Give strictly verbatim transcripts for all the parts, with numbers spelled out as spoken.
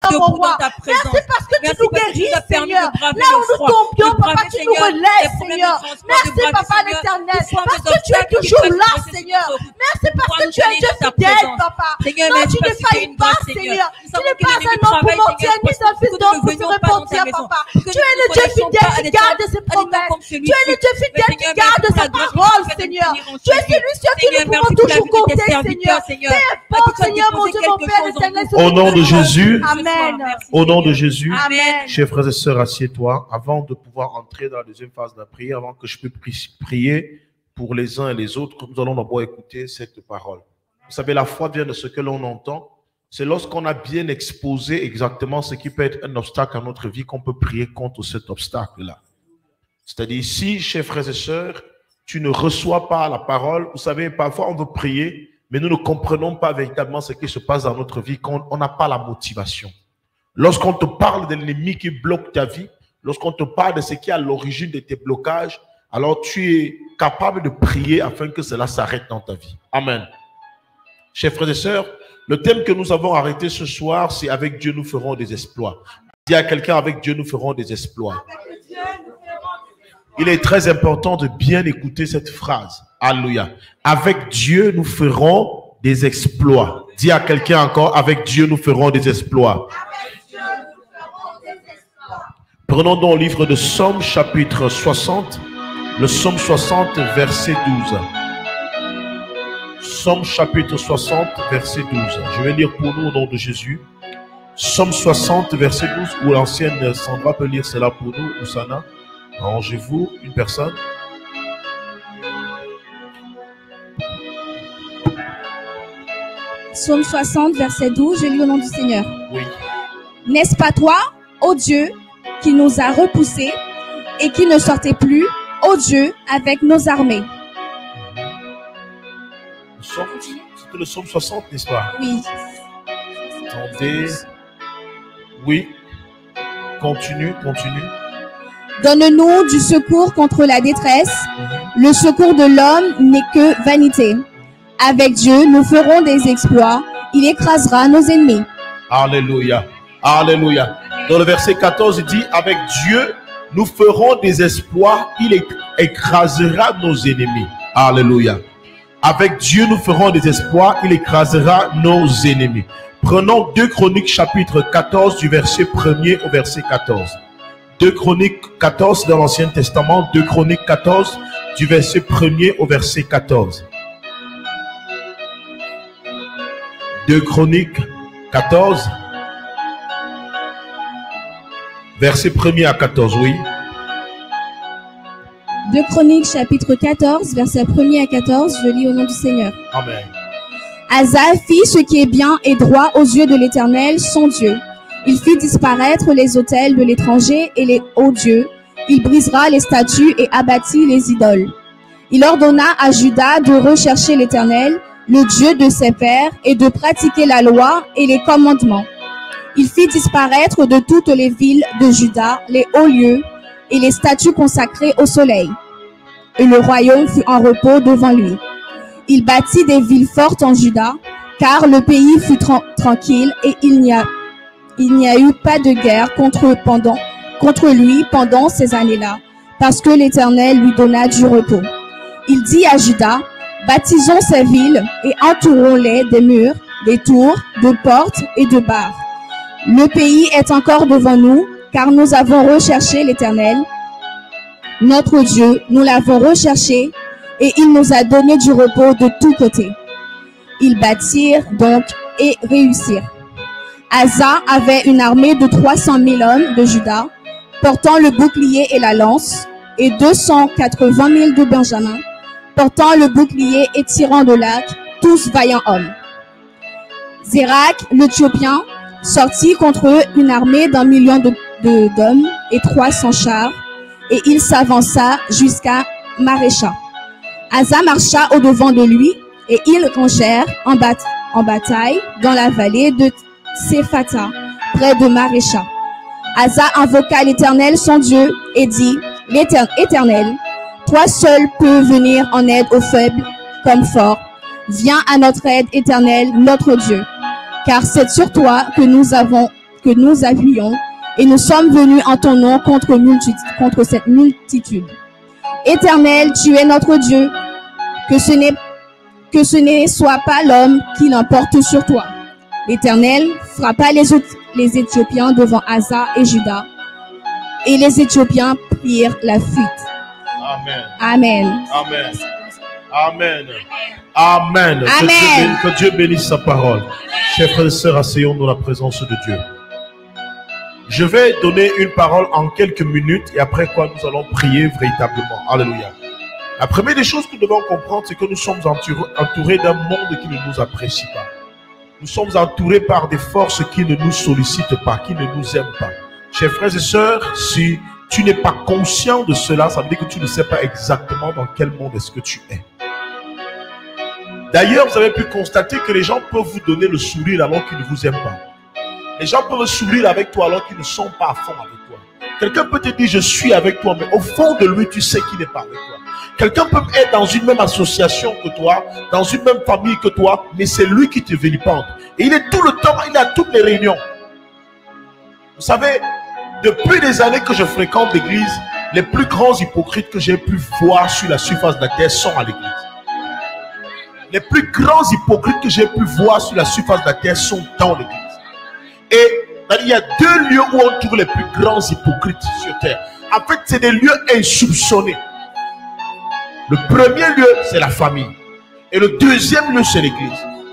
Papa, mon roi. Merci parce que tu nous guéris, Seigneur. Là où nous tombions, Papa, tu nous relèves, Seigneur. Merci, Papa l'Éternel, parce que tu es toujours là, Seigneur. Merci parce que tu es un Dieu fidèle, Papa. Non, tu ne faillis pas, Seigneur. Tu n'es pas un homme pour mentir, ni un fils d'homme pour se repentir, Papa. Tu es le Dieu fidèle qui garde ses promesses. Tu es le Dieu fidèle qui garde sa parole, Seigneur. Tu es celui sur qui nous pouvons toujours compter, Seigneur. Peu importe, Seigneur, mon Dieu, mon Père éternel. Au nom de Jésus. Amen. Au nom de Jésus. Amen. Chers frères et sœurs, assieds-toi. Avant de pouvoir entrer dans la deuxième phase de la prière, avant que je puisse prier pour les uns et les autres, nous allons d'abord écouter cette parole. Vous savez, la foi vient de ce que l'on entend. C'est lorsqu'on a bien exposé exactement ce qui peut être un obstacle à notre vie qu'on peut prier contre cet obstacle-là. C'est-à-dire, si, chers frères et sœurs, tu ne reçois pas la parole, vous savez, parfois on veut prier, mais nous ne comprenons pas véritablement ce qui se passe dans notre vie, quand on n'a pas la motivation. Lorsqu'on te parle de l'ennemi qui bloque ta vie, lorsqu'on te parle de ce qui est à l'origine de tes blocages, alors tu es capable de prier afin que cela s'arrête dans ta vie. Amen. Chers frères et sœurs, le thème que nous avons arrêté ce soir, c'est « Avec Dieu, nous ferons des exploits ». Dis à quelqu'un « Avec Dieu, nous ferons des exploits ». Il est très important de bien écouter cette phrase. Alléluia. Avec Dieu, nous ferons des exploits. Dis à quelqu'un encore, avec Dieu, nous ferons des exploits. Prenons donc le livre de Somme, chapitre soixante. Le Somme soixante, verset douze. Somme, chapitre soixante, verset douze. Je vais lire pour nous au nom de Jésus. Somme soixante, verset douze, où l'ancienne Sandra peut lire cela pour nous, Oussana. Arrangez-vous, une personne. Psaume soixante, verset douze, je lis au nom du Seigneur. Oui. N'est-ce pas toi, ô Dieu, qui nous a repoussés et qui ne sortait plus, ô Dieu, avec nos armées? C'était le psaume soixante, n'est-ce pas? Oui. Attendez. Oui. Continue, continue. Donne-nous du secours contre la détresse. Le secours de l'homme n'est que vanité. Avec Dieu, nous ferons des exploits. Il écrasera nos ennemis. Alléluia. Alléluia. Dans le verset quatorze, il dit, avec Dieu, nous ferons des exploits. Il écrasera nos ennemis. Alléluia. Avec Dieu, nous ferons des exploits. Il écrasera nos ennemis. Prenons deux Chroniques, chapitre quatorze, du verset premier au verset quatorze. deux Chroniques quatorze dans l'Ancien Testament, deux Chroniques quatorze du verset premier au verset quatorze. deux Chroniques quatorze, verset premier à quatorze, oui. deux Chroniques chapitre quatorze, verset premier à quatorze, je lis au nom du Seigneur. Amen. Asa fit ce qui est bien et droit aux yeux de l'Éternel, son Dieu. Il fit disparaître les autels de l'étranger et les hauts dieux. Il brisera les statues et abattit les idoles. Il ordonna à Juda de rechercher l'Éternel, le Dieu de ses pères, et de pratiquer la loi et les commandements. Il fit disparaître de toutes les villes de Juda les hauts lieux et les statues consacrées au soleil. Et le royaume fut en repos devant lui. Il bâtit des villes fortes en Juda, car le pays fut tra- tranquille et il n'y a Il n'y a eu pas de guerre contre, pendant, contre lui pendant ces années-là, parce que l'Éternel lui donna du repos. Il dit à Juda, bâtissons ces villes et entourons-les des murs, des tours, de portes et de barres. Le pays est encore devant nous, car nous avons recherché l'Éternel, notre Dieu, nous l'avons recherché, et il nous a donné du repos de tous côtés. Ils bâtirent donc et réussirent. Asa avait une armée de trois cent mille hommes de Juda, portant le bouclier et la lance, et deux cent quatre-vingt mille de Benjamin, portant le bouclier et tirant de l'arc, tous vaillants hommes. Zérak, l'Éthiopien, sortit contre eux une armée d'un million de, de, d'hommes et trois cents chars, et il s'avança jusqu'à Marécha. Asa marcha au-devant de lui, et ils rangèrent en, bat- en bataille dans la vallée de Séphata, près de Marécha. Asa invoqua l'Éternel son Dieu et dit, Éternel, toi seul peux venir en aide aux faibles comme forts. Viens à notre aide, Éternel, notre Dieu, car c'est sur toi que nous avons que nous appuyons, et nous sommes venus en ton nom contre, multi, contre cette multitude. Éternel, tu es notre Dieu, que ce n'est que ce ne soit pas l'homme qui l'emporte sur toi. L'Éternel frappa les, les Éthiopiens devant Asa et Juda, et les Éthiopiens prirent la fuite. Amen. Amen. Amen. Amen. Amen. Que Dieu bénisse, que Dieu bénisse sa parole. Chers frères et sœurs, asseyons-nous dans la présence de Dieu. Je vais donner une parole en quelques minutes et après quoi nous allons prier véritablement. Alléluia. La première des choses que nous devons comprendre, c'est que nous sommes entourés d'un monde qui ne nous apprécie pas. Nous sommes entourés par des forces qui ne nous sollicitent pas, qui ne nous aiment pas. Chers frères et sœurs, si tu n'es pas conscient de cela, ça veut dire que tu ne sais pas exactement dans quel monde est-ce que tu es. D'ailleurs, vous avez pu constater que les gens peuvent vous donner le sourire alors qu'ils ne vous aiment pas. Les gens peuvent sourire avec toi alors qu'ils ne sont pas à fond avec toi. Quelqu'un peut te dire je suis avec toi, mais au fond de lui, tu sais qu'il n'est pas avec toi. Quelqu'un peut être dans une même association que toi, dans une même famille que toi, mais c'est lui qui te vilipende. Et il est tout le temps, il est à toutes les réunions. Vous savez, depuis des années que je fréquente l'église, les plus grands hypocrites que j'ai pu voir sur la surface de la terre sont à l'église. Les plus grands hypocrites que j'ai pu voir sur la surface de la terre sont dans l'église. Et il y a deux lieux où on trouve les plus grands hypocrites sur terre. En fait, c'est des lieux insoupçonnés. Le premier lieu, c'est la famille. Et le deuxième lieu, c'est l'église.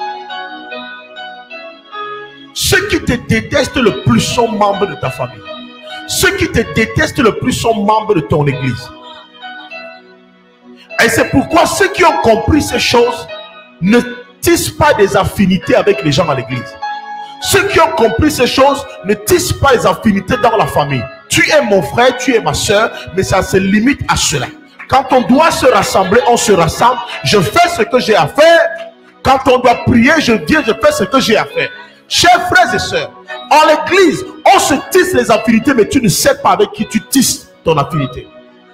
Ceux qui te détestent le plus sont membres de ta famille. Ceux qui te détestent le plus sont membres de ton église. Et c'est pourquoi ceux qui ont compris ces choses ne tissent pas des affinités avec les gens à l'église. Ceux qui ont compris ces choses ne tissent pas les affinités dans la famille. Tu es mon frère, tu es ma soeur, mais ça se limite à cela. Quand on doit se rassembler, on se rassemble. Je fais ce que j'ai à faire. Quand on doit prier, je viens, je fais ce que j'ai à faire. Chers frères et sœurs, en l'église, on se tisse les affinités, mais tu ne sais pas avec qui tu tisses ton affinité.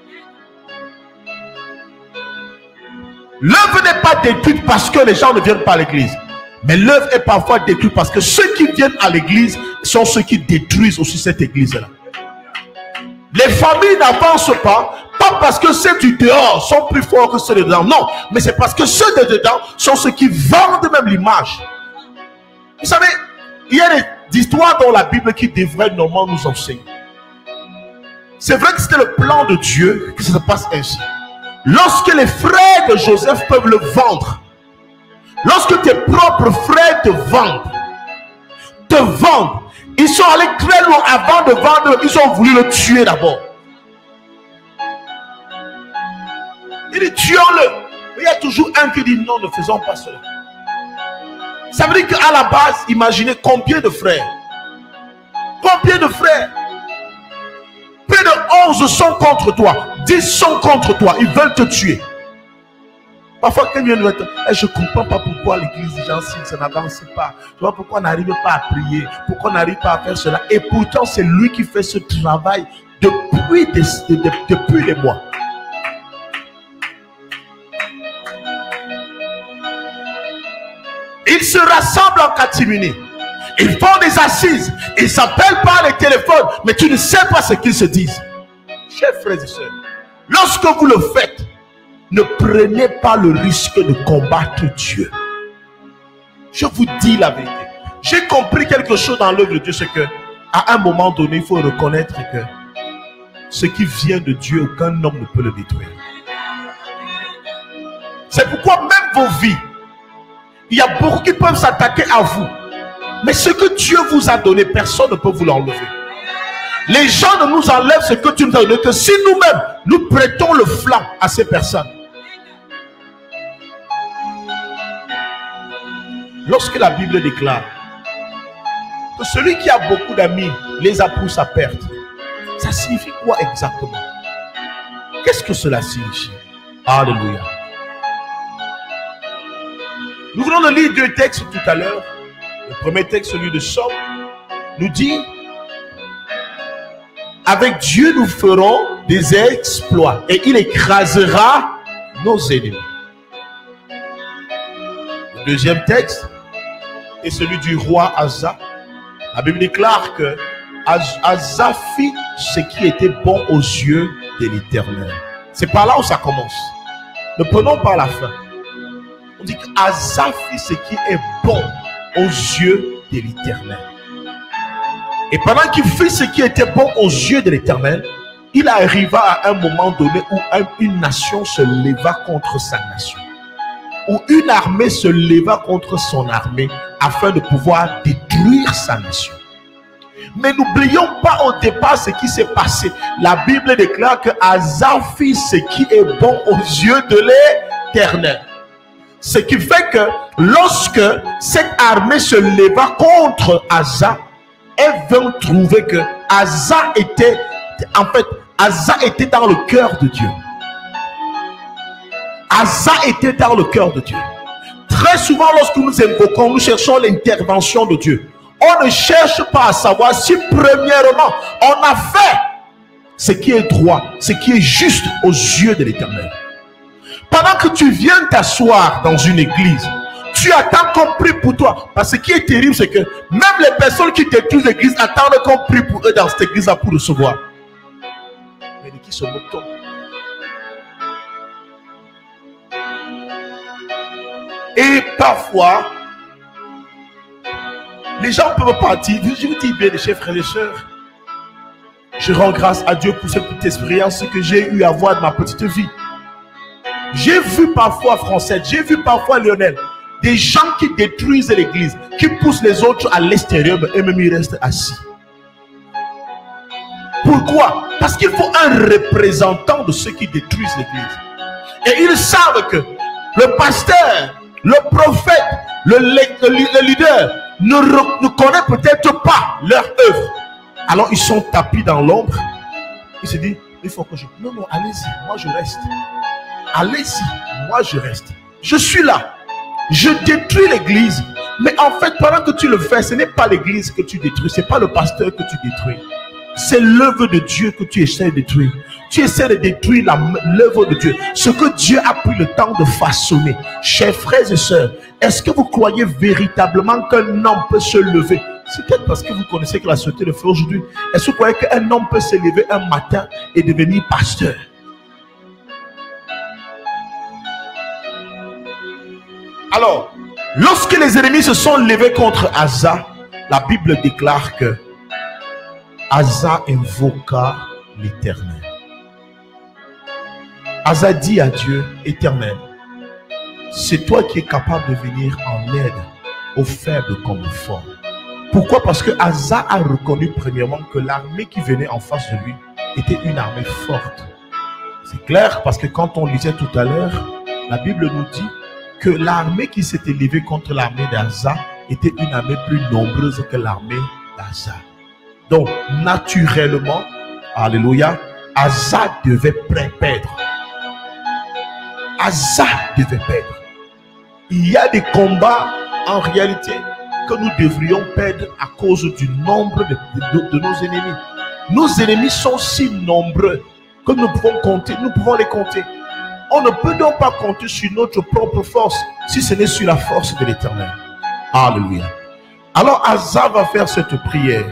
L'œuvre n'est pas détruite parce que les gens ne viennent pas à l'église. Mais l'œuvre est parfois détruite parce que ceux qui viennent à l'église sont ceux qui détruisent aussi cette église-là. Les familles n'avancent pas, pas parce que ceux du dehors sont plus forts que ceux de dedans. Non, mais c'est parce que ceux de dedans sont ceux qui vendent même l'image. Vous savez, il y a des histoires dans la Bible qui devraient normalement nous enseigner. C'est vrai que c'était le plan de Dieu que ça se passe ainsi. Lorsque les frères de Joseph peuvent le vendre, lorsque tes propres frères te vendent, te vendent, ils sont allés très loin avant de vendre, ils ont voulu le tuer d'abord. Il dit tuons-le. Mais il y a toujours un qui dit non, ne faisons pas cela. Ça veut dire qu'à la base, imaginez combien de frères. Combien de frères? Près de onze sont contre toi. dix sont contre toi. Ils veulent te tuer. Parfois, quelqu'un vient dire, hey, je ne comprends pas pourquoi l'église des gens, ça n'avance pas. Je vois pourquoi on n'arrive pas à prier. Pourquoi on n'arrive pas à faire cela. Et pourtant, c'est lui qui fait ce travail depuis des, de, de, depuis des mois. Ils se rassemblent en catimini. Ils font des assises. Ils s'appellent par les téléphones. Mais tu ne sais pas ce qu'ils se disent. Chers frères et sœurs, lorsque vous le faites, ne prenez pas le risque de combattre Dieu. Je vous dis la vérité. J'ai compris quelque chose dans l'œuvre de Dieu. C'est que à un moment donné, il faut reconnaître que ce qui vient de Dieu, aucun homme ne peut le détruire. C'est pourquoi même vos vies, il y a beaucoup qui peuvent s'attaquer à vous. Mais ce que Dieu vous a donné, personne ne peut vous l'enlever. Les gens ne nous enlèvent ce que tu nous as donné que si nous-mêmes, nous prêtons le flanc à ces personnes. Lorsque la Bible déclare que celui qui a beaucoup d'amis les a poussés à perte, ça signifie quoi exactement? Qu'est-ce que cela signifie? Alléluia. Nous venons de lire deux textes tout à l'heure. Le premier texte, celui de Somme, nous dit: avec Dieu nous ferons des exploits et il écrasera nos ennemis. Le deuxième texte est celui du roi Asa, La Bible déclare que Asa fit ce qui était bon aux yeux de l'Éternel. C'est par là où ça commence. Ne prenons pas la fin. On dit qu'Asa fit ce qui est bon aux yeux de l'Éternel. Et pendant qu'il fit ce qui était bon aux yeux de l'Éternel, il arriva à un moment donné où une nation se leva contre sa nation. Où une armée se leva contre son armée afin de pouvoir détruire sa nation. Mais n'oublions pas au départ ce qui s'est passé. La Bible déclare que Asa fit ce qui est bon aux yeux de l'Éternel. Ce qui fait que lorsque cette armée se leva contre Asa, elle vint trouver que Asa était, en fait, Asa était dans le cœur de Dieu. Asa était dans le cœur de Dieu. Très souvent, lorsque nous invoquons, nous cherchons l'intervention de Dieu. On ne cherche pas à savoir si premièrement, on a fait ce qui est droit, ce qui est juste aux yeux de l'Éternel. Pendant que tu viens t'asseoir dans une église, tu attends qu'on prie pour toi. Parce que ce qui est terrible, c'est que même les personnes qui détruisent l'église attendent qu'on prie pour eux dans cette église-là pour recevoir. Mais de qui se moque-t-on? Et parfois, les gens peuvent partir. Je vous dis bien, les chers frères et sœurs, je rends grâce à Dieu pour cette petite expérience que j'ai eu à voir de ma petite vie. J'ai vu parfois Français, j'ai vu parfois Lionel, des gens qui détruisent l'église, qui poussent les autres à l'extérieur, mais eux-mêmes ils restent assis. Pourquoi? Parce qu'il faut un représentant de ceux qui détruisent l'église. Et ils savent que le pasteur, le prophète, le, le, le leader ne, ne connaît peut-être pas leur œuvre. Alors ils sont tapis dans l'ombre. Ils se disent, il faut que je... Non, non, allez-y, moi je reste. Allez-y, moi je reste. Je suis là. Je détruis l'église. Mais en fait, pendant que tu le fais, ce n'est pas l'église que tu détruis. Ce n'est pas le pasteur que tu détruis. C'est l'œuvre de Dieu que tu essaies de détruire. Tu essaies de détruire l'œuvre de Dieu. Ce que Dieu a pris le temps de façonner. Chers frères et sœurs, est-ce que vous croyez véritablement qu'un homme peut se lever? C'est peut-être parce que vous connaissez que la société le fait aujourd'hui. Est-ce que vous croyez qu'un homme peut se lever un matin et devenir pasteur? Alors, lorsque les ennemis se sont levés contre Asa, la Bible déclare que Asa invoqua l'Éternel. Asa dit à Dieu, Éternel, c'est toi qui es capable de venir en aide aux faibles comme aux forts. Pourquoi? Parce que Asa a reconnu premièrement que l'armée qui venait en face de lui était une armée forte. C'est clair parce que quand on lisait tout à l'heure, la Bible nous dit que l'armée qui s'était levée contre l'armée d'Asa était une armée plus nombreuse que l'armée d'Asa. Donc, naturellement, alléluia, Asa devait perdre. Asa devait perdre. Il y a des combats, en réalité, que nous devrions perdre à cause du nombre de, de, de nos ennemis. Nos ennemis sont si nombreux que nous pouvons compter, nous pouvons les compter. On ne peut donc pas compter sur notre propre force si ce n'est sur la force de l'Éternel. Alléluia. Alors Asa va faire cette prière.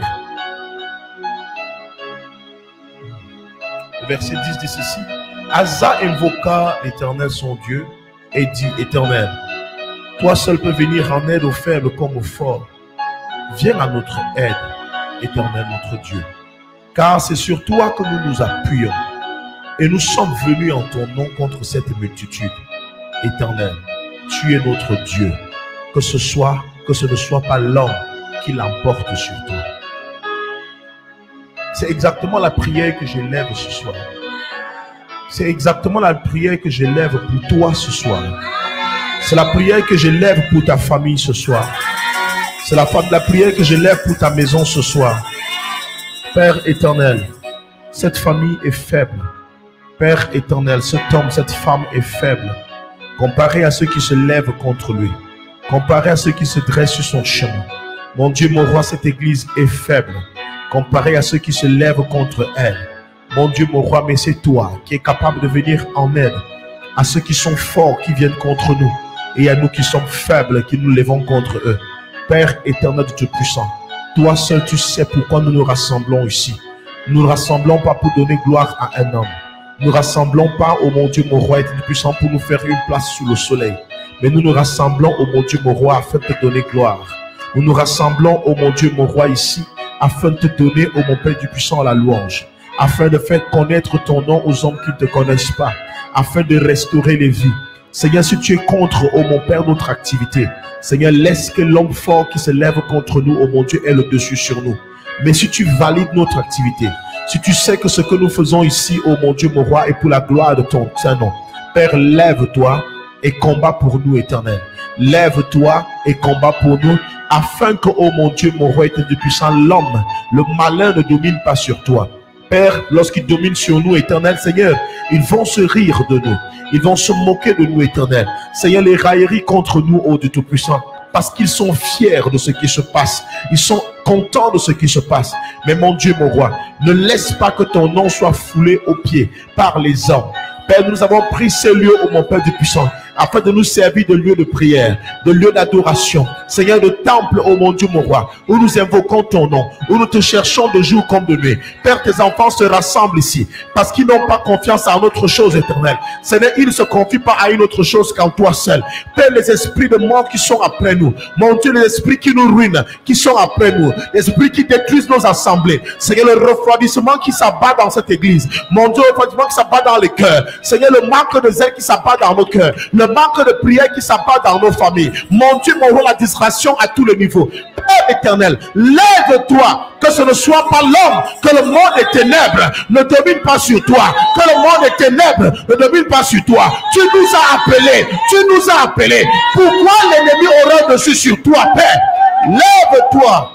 Le verset dix dit ceci. Asa invoqua l'Éternel son Dieu et dit, Éternel, toi seul peux venir en aide aux faibles comme aux forts. Viens à notre aide, Éternel notre Dieu. Car c'est sur toi que nous nous appuyons. Et nous sommes venus en ton nom contre cette multitude. Éternel, tu es notre Dieu. Que ce soit, que ce ne soit pas l'homme qui l'emporte sur toi. C'est exactement la prière que j'élève ce soir. C'est exactement la prière que j'élève pour toi ce soir. C'est la prière que j'élève pour ta famille ce soir. C'est la, la prière que j'élève pour ta maison ce soir. Père éternel, cette famille est faible. Père éternel, cet homme, cette femme est faible. Comparé à ceux qui se lèvent contre lui. Comparé à ceux qui se dressent sur son chemin. Mon Dieu, mon roi, cette église est faible. Comparé à ceux qui se lèvent contre elle. Mon Dieu, mon roi, mais c'est toi qui es capable de venir en aide à ceux qui sont forts, qui viennent contre nous, et à nous qui sommes faibles, qui nous lèvons contre eux. Père éternel de Dieu puissant, Toi seul, tu sais pourquoi nous nous rassemblons ici. Nous ne rassemblons pas pour donner gloire à un homme. Nous ne rassemblons pas, oh mon Dieu, mon roi, et puissant pour nous faire une place sous le soleil. Mais nous nous rassemblons, oh mon Dieu, mon roi, afin de te donner gloire. Nous nous rassemblons, oh mon Dieu, mon roi, ici, afin de te donner, oh mon Père du puissant, la louange. Afin de faire connaître ton nom aux hommes qui ne te connaissent pas. Afin de restaurer les vies. Seigneur, si tu es contre, oh mon Père, notre activité, Seigneur, laisse que l'homme fort qui se lève contre nous, oh mon Dieu, ait le dessus sur nous. Mais si tu valides notre activité, si tu sais que ce que nous faisons ici, oh mon Dieu, mon roi, est pour la gloire de ton Saint-Nom, Père, lève-toi et combat pour nous, Éternel. Lève-toi et combat pour nous, afin que, oh mon Dieu, mon roi, éternel puissant, l'homme, le malin ne domine pas sur toi. Père, lorsqu'il domine sur nous, Éternel, Seigneur, ils vont se rire de nous. Ils vont se moquer de nous, Éternel. Seigneur, les railleries contre nous, ô Dieu Tout-Puissant, parce qu'ils sont fiers de ce qui se passe. Ils sont contents de ce qui se passe. Mais mon Dieu, mon roi, ne laisse pas que ton nom soit foulé aux pieds par les hommes. Père, nous avons pris ces lieux, ô mon Père du puissant, afin de nous servir de lieu de prière, de lieu d'adoration. Seigneur, de temple, ô mon Dieu, mon roi, où nous invoquons ton nom, où nous te cherchons de jour comme de nuit. Père, tes enfants se rassemblent ici, parce qu'ils n'ont pas confiance en autre chose, éternelle. Seigneur, ils ne se confient pas à une autre chose qu'en toi seul. Père, les esprits de mort qui sont après nous, mon Dieu, les esprits qui nous ruinent, qui sont après nous, les esprits qui détruisent nos assemblées. Seigneur, le refroidissement qui s'abat dans cette église, mon Dieu, le refroidissement qui s'abat dans les cœurs. Seigneur, le manque de zèle qui s'abat dans nos cœurs, le manque de prière qui s'abat dans nos familles. Mon Dieu, mon roi, la distraction à tous les niveaux. Père éternel, lève-toi, que ce ne soit pas l'homme, que le monde des ténèbres ne domine pas sur toi, que le monde des ténèbres ne domine pas sur toi. Tu nous as appelés, tu nous as appelés. Pourquoi l'ennemi aura dessus sur toi, Père? Lève-toi,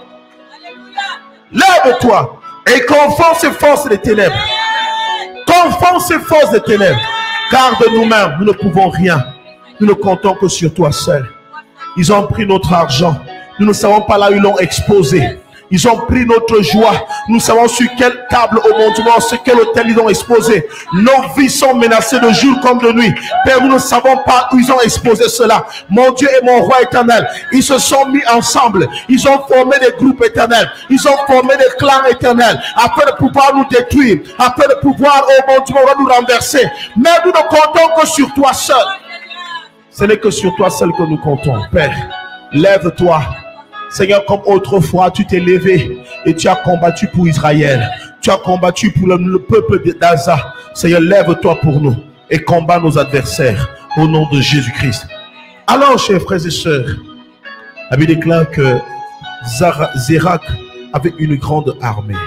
lève-toi et confond ces forces des ténèbres. Confond ces forces des ténèbres. Car de nous-mêmes, nous ne pouvons rien. Nous ne comptons que sur toi seul. Ils ont pris notre argent. Nous ne savons pas là où ils l'ont exposé. Ils ont pris notre joie. Nous savons sur quel table au monde, sur quel hôtel ils ont exposé. Nos vies sont menacées de jour comme de nuit. Père, nous ne savons pas où ils ont exposé cela. Mon Dieu et mon roi éternel, ils se sont mis ensemble. Ils ont formé des groupes éternels. Ils ont formé des clans éternels afin de pouvoir nous détruire, afin de pouvoir, oh mon Dieu, nous renverser. Mais nous ne comptons que sur toi seul. Ce n'est que sur toi seul que nous comptons. Père, lève-toi. Seigneur, comme autrefois, tu t'es levé et tu as combattu pour Israël. Tu as combattu pour le, le peuple d'Aza. Seigneur, lève-toi pour nous et combat nos adversaires au nom de Jésus-Christ. Alors, chers frères et sœurs, la Bible déclare que Zérak avait une grande armée.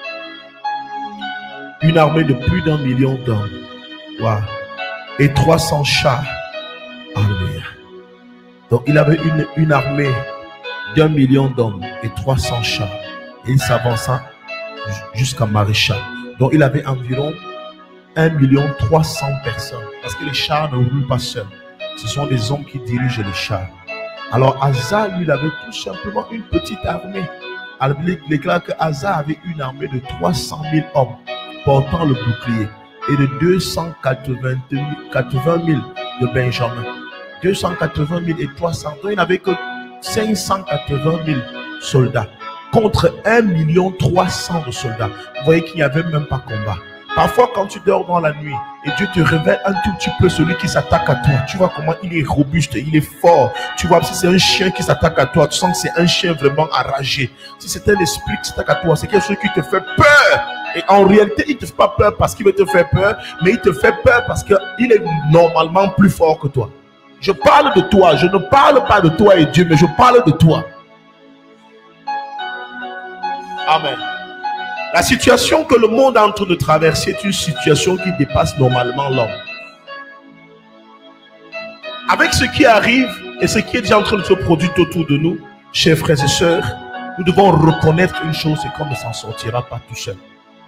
Une armée de plus d'un million d'hommes. Wow. Et trois cents chars. Alléluia. Donc, il avait une, une armée d'un million d'hommes et trois cents chars. Et il s'avança jusqu'à Maréchal. Donc il avait environ un million trois cents personnes. Parce que les chars ne roulent pas seuls. Ce sont des hommes qui dirigent les chars. Alors Asa, lui, il avait tout simplement une petite armée. Alors, il déclare que Asa avait une armée de trois cent mille hommes portant le bouclier et de deux cent quatre-vingt mille de Benjamin. deux cent quatre-vingt mille et trois cents. Donc il n'avait que cinq cent quatre-vingt mille soldats contre un million trois cents de soldats. Vous voyez qu'il n'y avait même pas combat. Parfois, quand tu dors dans la nuit et Dieu te révèle un tout petit peu celui qui s'attaque à toi, tu vois comment il est robuste, il est fort. Tu vois, si c'est un chien qui s'attaque à toi, tu sens que c'est un chien vraiment enragé. Si c'est un esprit qui s'attaque à toi, c'est quelque chose qui te fait peur. Et en réalité, il ne te fait pas peur parce qu'il veut te faire peur, mais il te fait peur parce qu'il est normalement plus fort que toi. Je parle de toi, je ne parle pas de toi et Dieu, mais je parle de toi. Amen. La situation que le monde est en train de traverser est une situation qui dépasse normalement l'homme. Avec ce qui arrive et ce qui est déjà en train de se produire autour de nous, chers frères et sœurs, nous devons reconnaître une chose, c'est qu'on ne s'en sortira pas tout seul.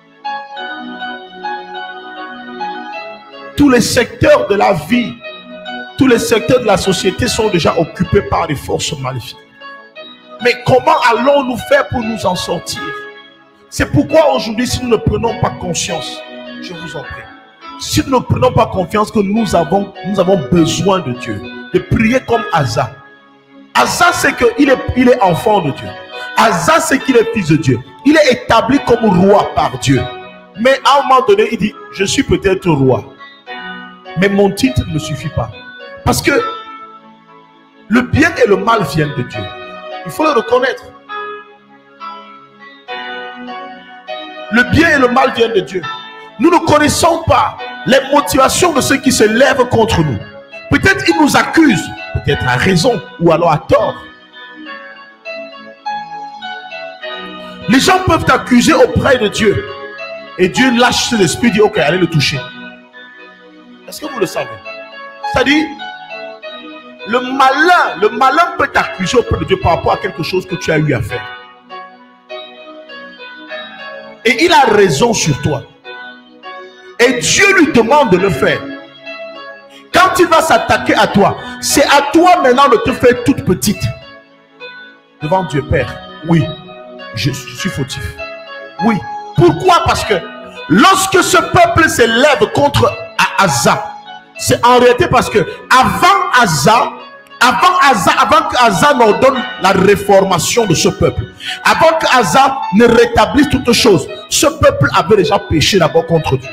Tous les secteurs de la vie, tous les secteurs de la société sont déjà occupés par des forces maléfiques. Mais comment allons-nous faire pour nous en sortir? C'est pourquoi aujourd'hui, si nous ne prenons pas conscience, je vous en prie, si nous ne prenons pas confiance que nous avons, nous avons besoin de Dieu, de prier comme Asa. Asa, c'est qu'il est, il est enfant de Dieu. Asa, c'est qu'il est fils de Dieu. Il est établi comme roi par Dieu. Mais à un moment donné, il dit, je suis peut-être roi. Mais mon titre ne suffit pas. Parce que le bien et le mal viennent de Dieu. Il faut le reconnaître. Le bien et le mal viennent de Dieu. Nous ne connaissons pas les motivations de ceux qui se lèvent contre nous. Peut-être ils nous accusent, peut-être à raison ou alors à tort. Les gens peuvent t'accuser auprès de Dieu. Et Dieu lâche cet esprit, dit ok, allez le toucher. Est-ce que vous le savez? C'est-à-dire, le malin, le malin peut t'accuser auprès de Dieu par rapport à quelque chose que tu as eu à faire. Et il a raison sur toi. Et Dieu lui demande de le faire. Quand il va s'attaquer à toi, c'est à toi maintenant de te faire toute petite. Devant Dieu Père, oui, je suis fautif. Oui. Pourquoi? Parce que lorsque ce peuple s'élève contre Asa, c'est en réalité parce que avant Asa, avant Asa, avant qu'Asa n'ordonne la réformation de ce peuple, avant qu'Asa ne rétablisse toutes choses, ce peuple avait déjà péché d'abord contre Dieu.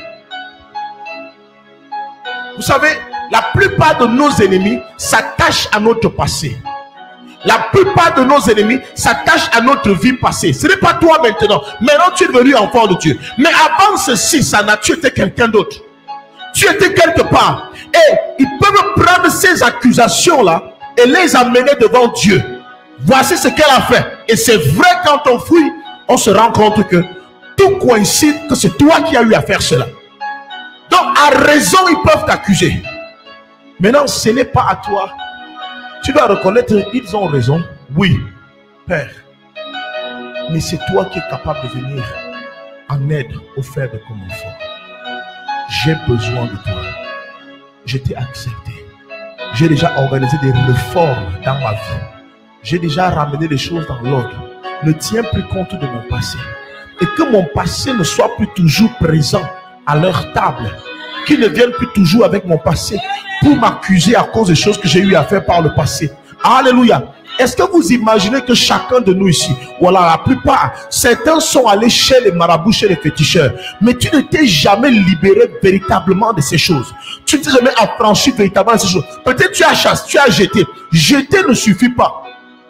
Vous savez, la plupart de nos ennemis s'attachent à notre passé. La plupart de nos ennemis s'attachent à notre vie passée. Ce n'est pas toi maintenant. Maintenant, tu es devenu enfant de Dieu. Mais avant ceci, sa nature était quelqu'un d'autre. Tu étais quelque part. Et ils peuvent prendre ces accusations-là et les amener devant Dieu. Voici ce qu'elle a fait. Et c'est vrai, quand on fouille, on se rend compte que tout coïncide, que c'est toi qui as eu à faire cela. Donc, à raison, ils peuvent t'accuser. Maintenant, ce n'est pas à toi. Tu dois reconnaître, ils ont raison. Oui, Père. Mais c'est toi qui es capable de venir en aide aux faibles comme aux forts. J'ai besoin de toi. Je t'ai accepté. J'ai déjà organisé des réformes dans ma vie. J'ai déjà ramené les choses dans l'ordre. Ne tiens plus compte de mon passé. Et que mon passé ne soit plus toujours présent à leur table. Qu'ils ne viennent plus toujours avec mon passé pour m'accuser à cause des choses que j'ai eu à faire par le passé. Alléluia. Est-ce que vous imaginez que chacun de nous ici, voilà, la plupart, certains sont allés chez les marabouts, chez les féticheurs, mais tu ne t'es jamais libéré véritablement de ces choses. Tu ne t'es jamais affranchi véritablement de ces choses. Peut-être tu as chassé, tu as jeté. Jeter ne suffit pas.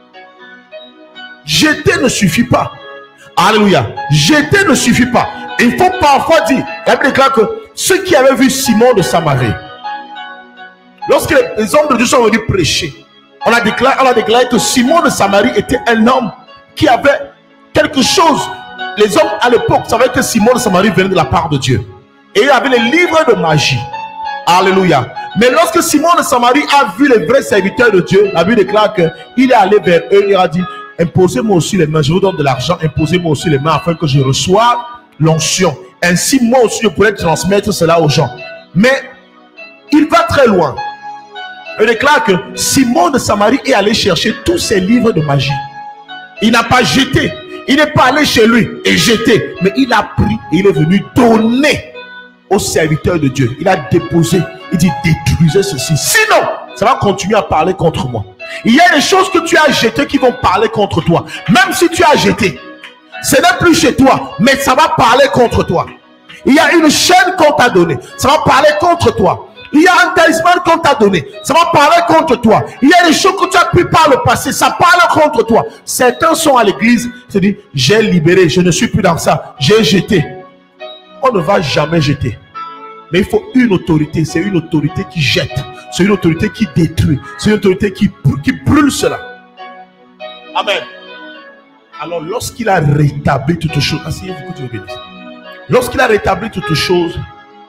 Jeter ne suffit pas. Alléluia. Jeter ne suffit pas. Il faut parfois dire, il déclare que ceux qui avaient vu Simon de Samarie, lorsque les hommes de Dieu sont venus prêcher, on a déclaré, on a déclaré que Simon de Samarie était un homme qui avait quelque chose. Les hommes à l'époque savaient que Simon de Samarie venait de la part de Dieu. Et il avait les livres de magie. Alléluia. Mais lorsque Simon de Samarie a vu les vrais serviteurs de Dieu, la Bible déclare qu'il est allé vers eux, il a dit, imposez-moi aussi les mains, je vous donne de l'argent, imposez-moi aussi les mains afin que je reçoive l'onction. Ainsi, moi aussi, je pourrais transmettre cela aux gens. Mais il va très loin. Il déclare que Simon de Samarie est allé chercher tous ses livres de magie. Il n'a pas jeté. Il n'est pas allé chez lui et jeté. Mais il a pris et il est venu donner aux serviteurs de Dieu. Il a déposé. Il dit, détruisez ceci. Sinon, ça va continuer à parler contre moi. Il y a des choses que tu as jetées qui vont parler contre toi. Même si tu as jeté, ce n'est plus chez toi, mais ça va parler contre toi. Il y a une chaîne qu'on t'a donnée. Ça va parler contre toi. Il y a un talisman qu'on t'a donné. Ça va parler contre toi. Il y a des choses que tu as pris par le passé. Ça parle contre toi. Certains sont à l'église. Se disent, j'ai libéré. Je ne suis plus dans ça. J'ai jeté. On ne va jamais jeter. Mais il faut une autorité. C'est une autorité qui jette. C'est une autorité qui détruit. C'est une autorité qui, qui brûle cela. Amen. Alors lorsqu'il a rétabli toutes choses. Asseyez-vous que tu veux bénir. Lorsqu'il a rétabli toutes choses.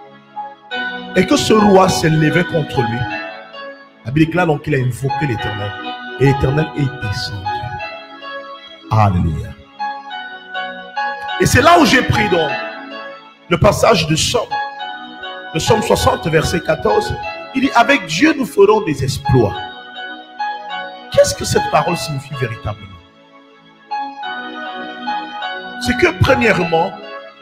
Et que ce roi s'est levé contre lui. La Bible déclare donc qu'il a invoqué l'Éternel. Et l'Éternel est descendu. Alléluia. Et c'est là où j'ai pris donc le passage de Somme. Le Somme soixante, verset quatorze. Il dit, avec Dieu nous ferons des exploits. Qu'est-ce que cette parole signifie véritablement? C'est que premièrement,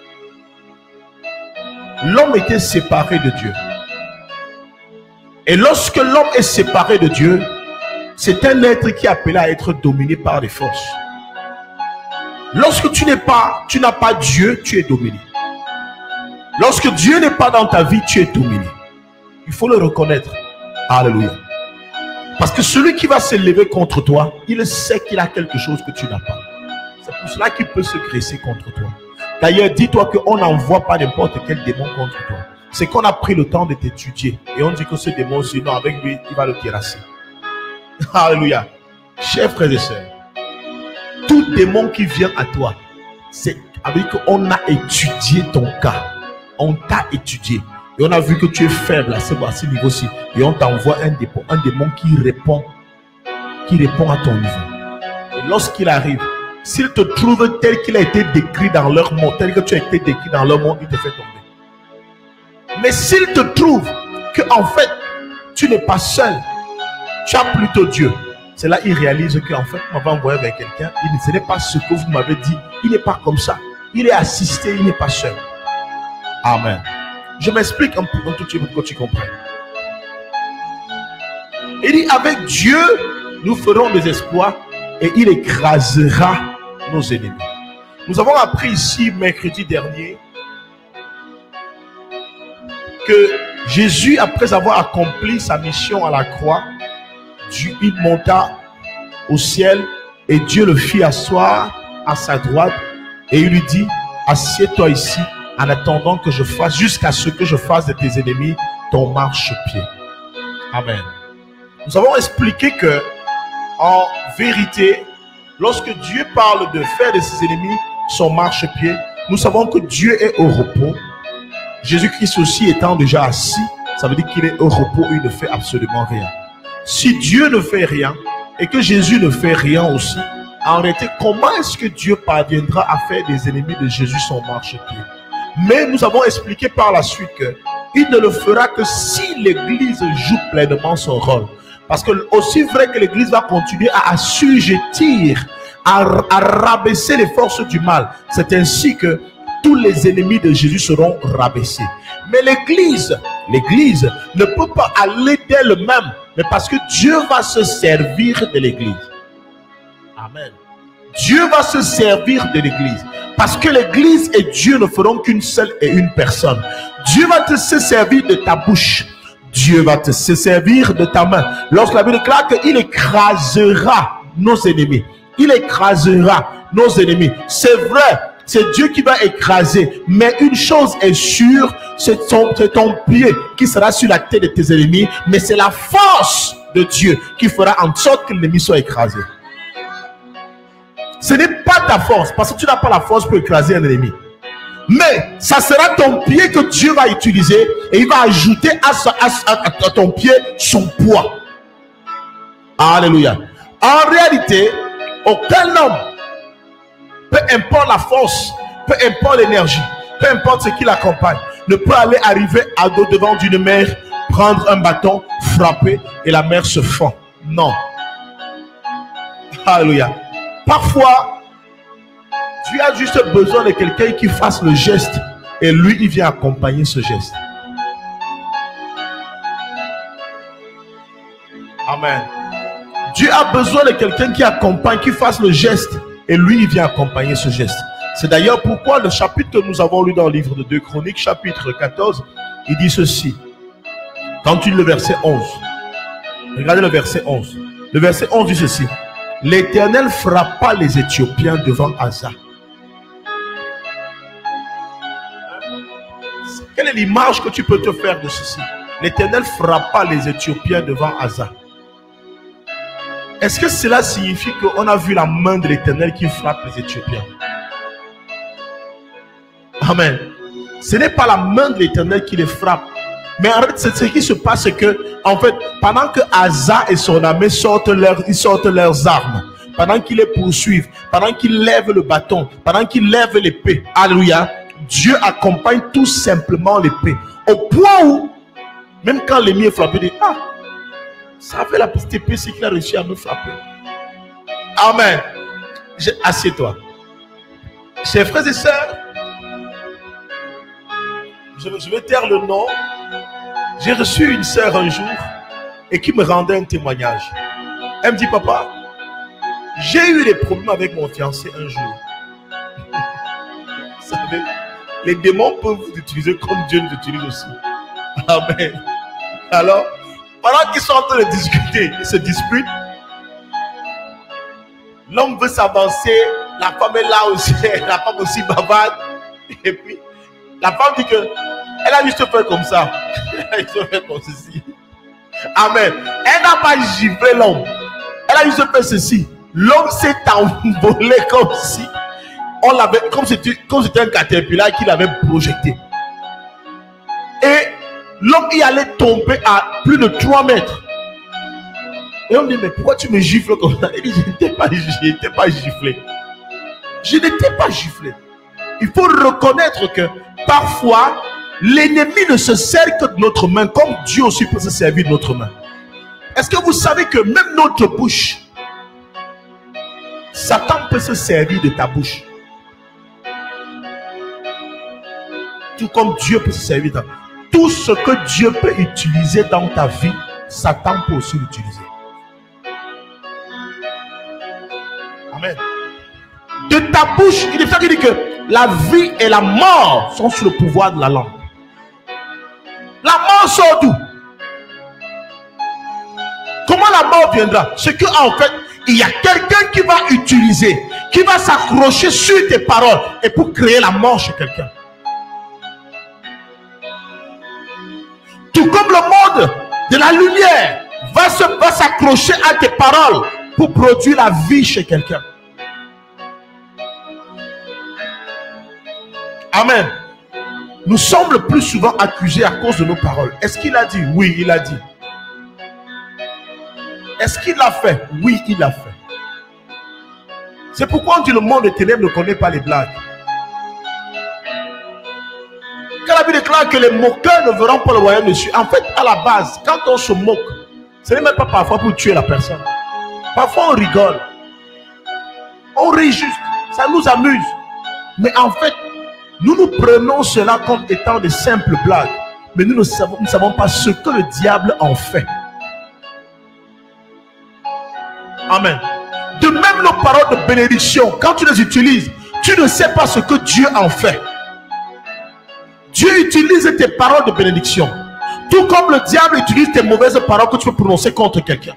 l'homme était séparé de Dieu. Et lorsque l'homme est séparé de Dieu, c'est un être qui est appelé à être dominé par les forces. Lorsque tu n'es pas, tu n'as pas Dieu, tu es dominé. Lorsque Dieu n'est pas dans ta vie, tu es dominé. Il faut le reconnaître. Alléluia. Parce que celui qui va se lever contre toi, il sait qu'il a quelque chose que tu n'as pas. C'est pour cela qu'il peut se graisser contre toi. D'ailleurs, dis-toi qu'on n'envoie pas n'importe quel démon contre toi. C'est qu'on a pris le temps de t'étudier. Et on dit que ce démon, sinon avec lui, il va le terrasser. Alléluia. Chers frères et sœurs, tout démon qui vient à toi, c'est avec qu'on a étudié ton cas. On t'a étudié. Et on a vu que tu es faible à ce, à ce niveau-ci. Et on t'envoie un démon, un démon qui répond, qui répond à ton niveau. Et lorsqu'il arrive, s'il te trouve tel qu'il a été décrit dans leur monde, tel que tu as été décrit dans leur monde, il te fait tomber. Mais s'il te trouve que en fait, tu n'es pas seul, tu as plutôt Dieu. C'est là qu'il réalise qu'en fait, on m'avait envoyé vers quelqu'un. Ce n'est pas ce que vous m'avez dit. Il n'est pas comme ça. Il est assisté, il n'est pas seul. Amen. Je m'explique un, un tout petit peu pour que tu comprennes. Il dit, avec Dieu, nous ferons des exploits et il écrasera nos ennemis. Nous avons appris ici, mercredi dernier, que Jésus, après avoir accompli sa mission à la croix, Dieu, il monta au ciel et Dieu le fit asseoir à sa droite et il lui dit, assieds-toi ici en attendant que je fasse, jusqu'à ce que je fasse de tes ennemis ton marchepied. Amen. Nous avons expliqué que, en vérité, lorsque Dieu parle de faire de ses ennemis son marchepied, nous savons que Dieu est au repos. Jésus-Christ aussi étant déjà assis, ça veut dire qu'il est au repos, il ne fait absolument rien. Si Dieu ne fait rien et que Jésus ne fait rien aussi, en réalité, comment est-ce que Dieu parviendra à faire des ennemis de Jésus son marchepied? Mais nous avons expliqué par la suite qu'il ne le fera que si l'Église joue pleinement son rôle. Parce que aussi vrai que l'Église va continuer à assujettir, à, à rabaisser les forces du mal, c'est ainsi que tous les ennemis de Jésus seront rabaissés. Mais l'Église, l'Église ne peut pas aller d'elle-même, mais parce que Dieu va se servir de l'Église. Amen. Dieu va se servir de l'Église. Parce que l'Église et Dieu ne feront qu'une seule et une personne. Dieu va te se servir de ta bouche. Dieu va te se servir de ta main. Lorsque la Bible déclare qu'il écrasera nos ennemis. Il écrasera nos ennemis. C'est vrai, c'est Dieu qui va écraser. Mais une chose est sûre, c'est ton, c'est ton pied qui sera sur la tête de tes ennemis. Mais c'est la force de Dieu qui fera en sorte que l'ennemi soit écrasé. Ce n'est pas ta force, parce que tu n'as pas la force pour écraser un ennemi. Mais ça sera ton pied que Dieu va utiliser et il va ajouter à, sa, à, à, à ton pied son poids. Alléluia. En réalité, aucun homme, peu importe la force, peu importe l'énergie, peu importe ce qui l'accompagne, ne peut aller arriver à dos devant d'une mer, prendre un bâton, frapper et la mer se fend. Non. Alléluia. Parfois, tu as juste besoin de quelqu'un qui fasse le geste et lui, il vient accompagner ce geste. Amen. Dieu a besoin de quelqu'un qui accompagne, qui fasse le geste et lui, il vient accompagner ce geste. C'est d'ailleurs pourquoi le chapitre que nous avons lu dans le livre de deux Chroniques, chapitre quatorze, il dit ceci. Quand tu lis le verset onze, regardez le verset onze. Le verset onze dit ceci. L'Éternel frappa les Éthiopiens devant Asa. Quelle est l'image que tu peux te faire de ceci? L'Éternel frappa les Éthiopiens devant Asa. Est-ce que cela signifie qu'on a vu la main de l'Éternel qui frappe les Éthiopiens? Amen. Ce n'est pas la main de l'Éternel qui les frappe. Mais en fait, ce qui se passe, c'est que, en fait, pendant que Asa et son armée sortent, leur, ils sortent leurs armes, pendant qu'ils les poursuivent, pendant qu'ils lèvent le bâton, pendant qu'ils lèvent l'épée, alléluia, Dieu accompagne tout simplement l'épée. Au point où, même quand l'ennemi est frappé, il dit, ah, ça fait la petite épée, c'est qu'il a réussi à me frapper. Amen. Assieds-toi. Chers frères et sœurs, je, je vais taire le nom. J'ai reçu une sœur un jour et qui me rendait un témoignage. Elle me dit, papa, j'ai eu des problèmes avec mon fiancé un jour. Vous savez, les démons peuvent vous utiliser comme Dieu nous utilise aussi. Amen. Alors, pendant qu'ils sont en train de discuter, ils se disputent. L'homme veut s'avancer, la femme est là aussi, la femme aussi bavarde. Et puis, la femme dit que elle a juste fait comme ça. Elle a juste fait comme ceci. Amen. Elle n'a pas givré l'homme. Elle a juste fait ceci. L'homme s'est envolé comme si on l'avait, comme c'était, comme c'était un caterpillar qu'il avait projeté. Et l'homme y allait tomber à plus de trois mètres. Et on dit, mais pourquoi tu me gifles comme ça? Il dit, je n'étais pas, je n'étais pas giflé. Je n'étais pas giflé. Il faut reconnaître que parfois, l'ennemi ne se sert que de notre main, comme Dieu aussi peut se servir de notre main. Est-ce que vous savez que même notre bouche, Satan peut se servir de ta bouche? Tout comme Dieu peut se servir de ta bouche. Tout ce que Dieu peut utiliser dans ta vie, Satan peut aussi l'utiliser. Amen. De ta bouche, il est fait qu'il dit que la vie et la mort sont sous le pouvoir de la langue. La mort sort d'où? Comment la mort viendra? C'est que en fait, il y a quelqu'un qui va utiliser, qui va s'accrocher sur tes paroles et pour créer la mort chez quelqu'un. Tout comme le monde de la lumière va se, va s'accrocher à tes paroles pour produire la vie chez quelqu'un. Amen. Nous sommes le plus souvent accusés à cause de nos paroles. Est-ce qu'il a dit? Oui, il a dit. Est-ce qu'il l'a fait? Oui, il l'a fait. C'est pourquoi on dit le monde des ténèbres ne connaît pas les blagues. Quand la Bible déclare que les moqueurs ne verront pas le royaume de Dieu, en fait, à la base, quand on se moque, ce n'est même pas parfois pour tuer la personne. Parfois, on rigole. On rit juste. Ça nous amuse. Mais en fait, nous nous prenons cela comme étant de simples blagues. Mais nous ne savons, nous ne savons pas ce que le diable en fait. Amen. De même, nos paroles de bénédiction, quand tu les utilises, tu ne sais pas ce que Dieu en fait. Dieu utilise tes paroles de bénédiction. Tout comme le diable utilise tes mauvaises paroles que tu peux prononcer contre quelqu'un.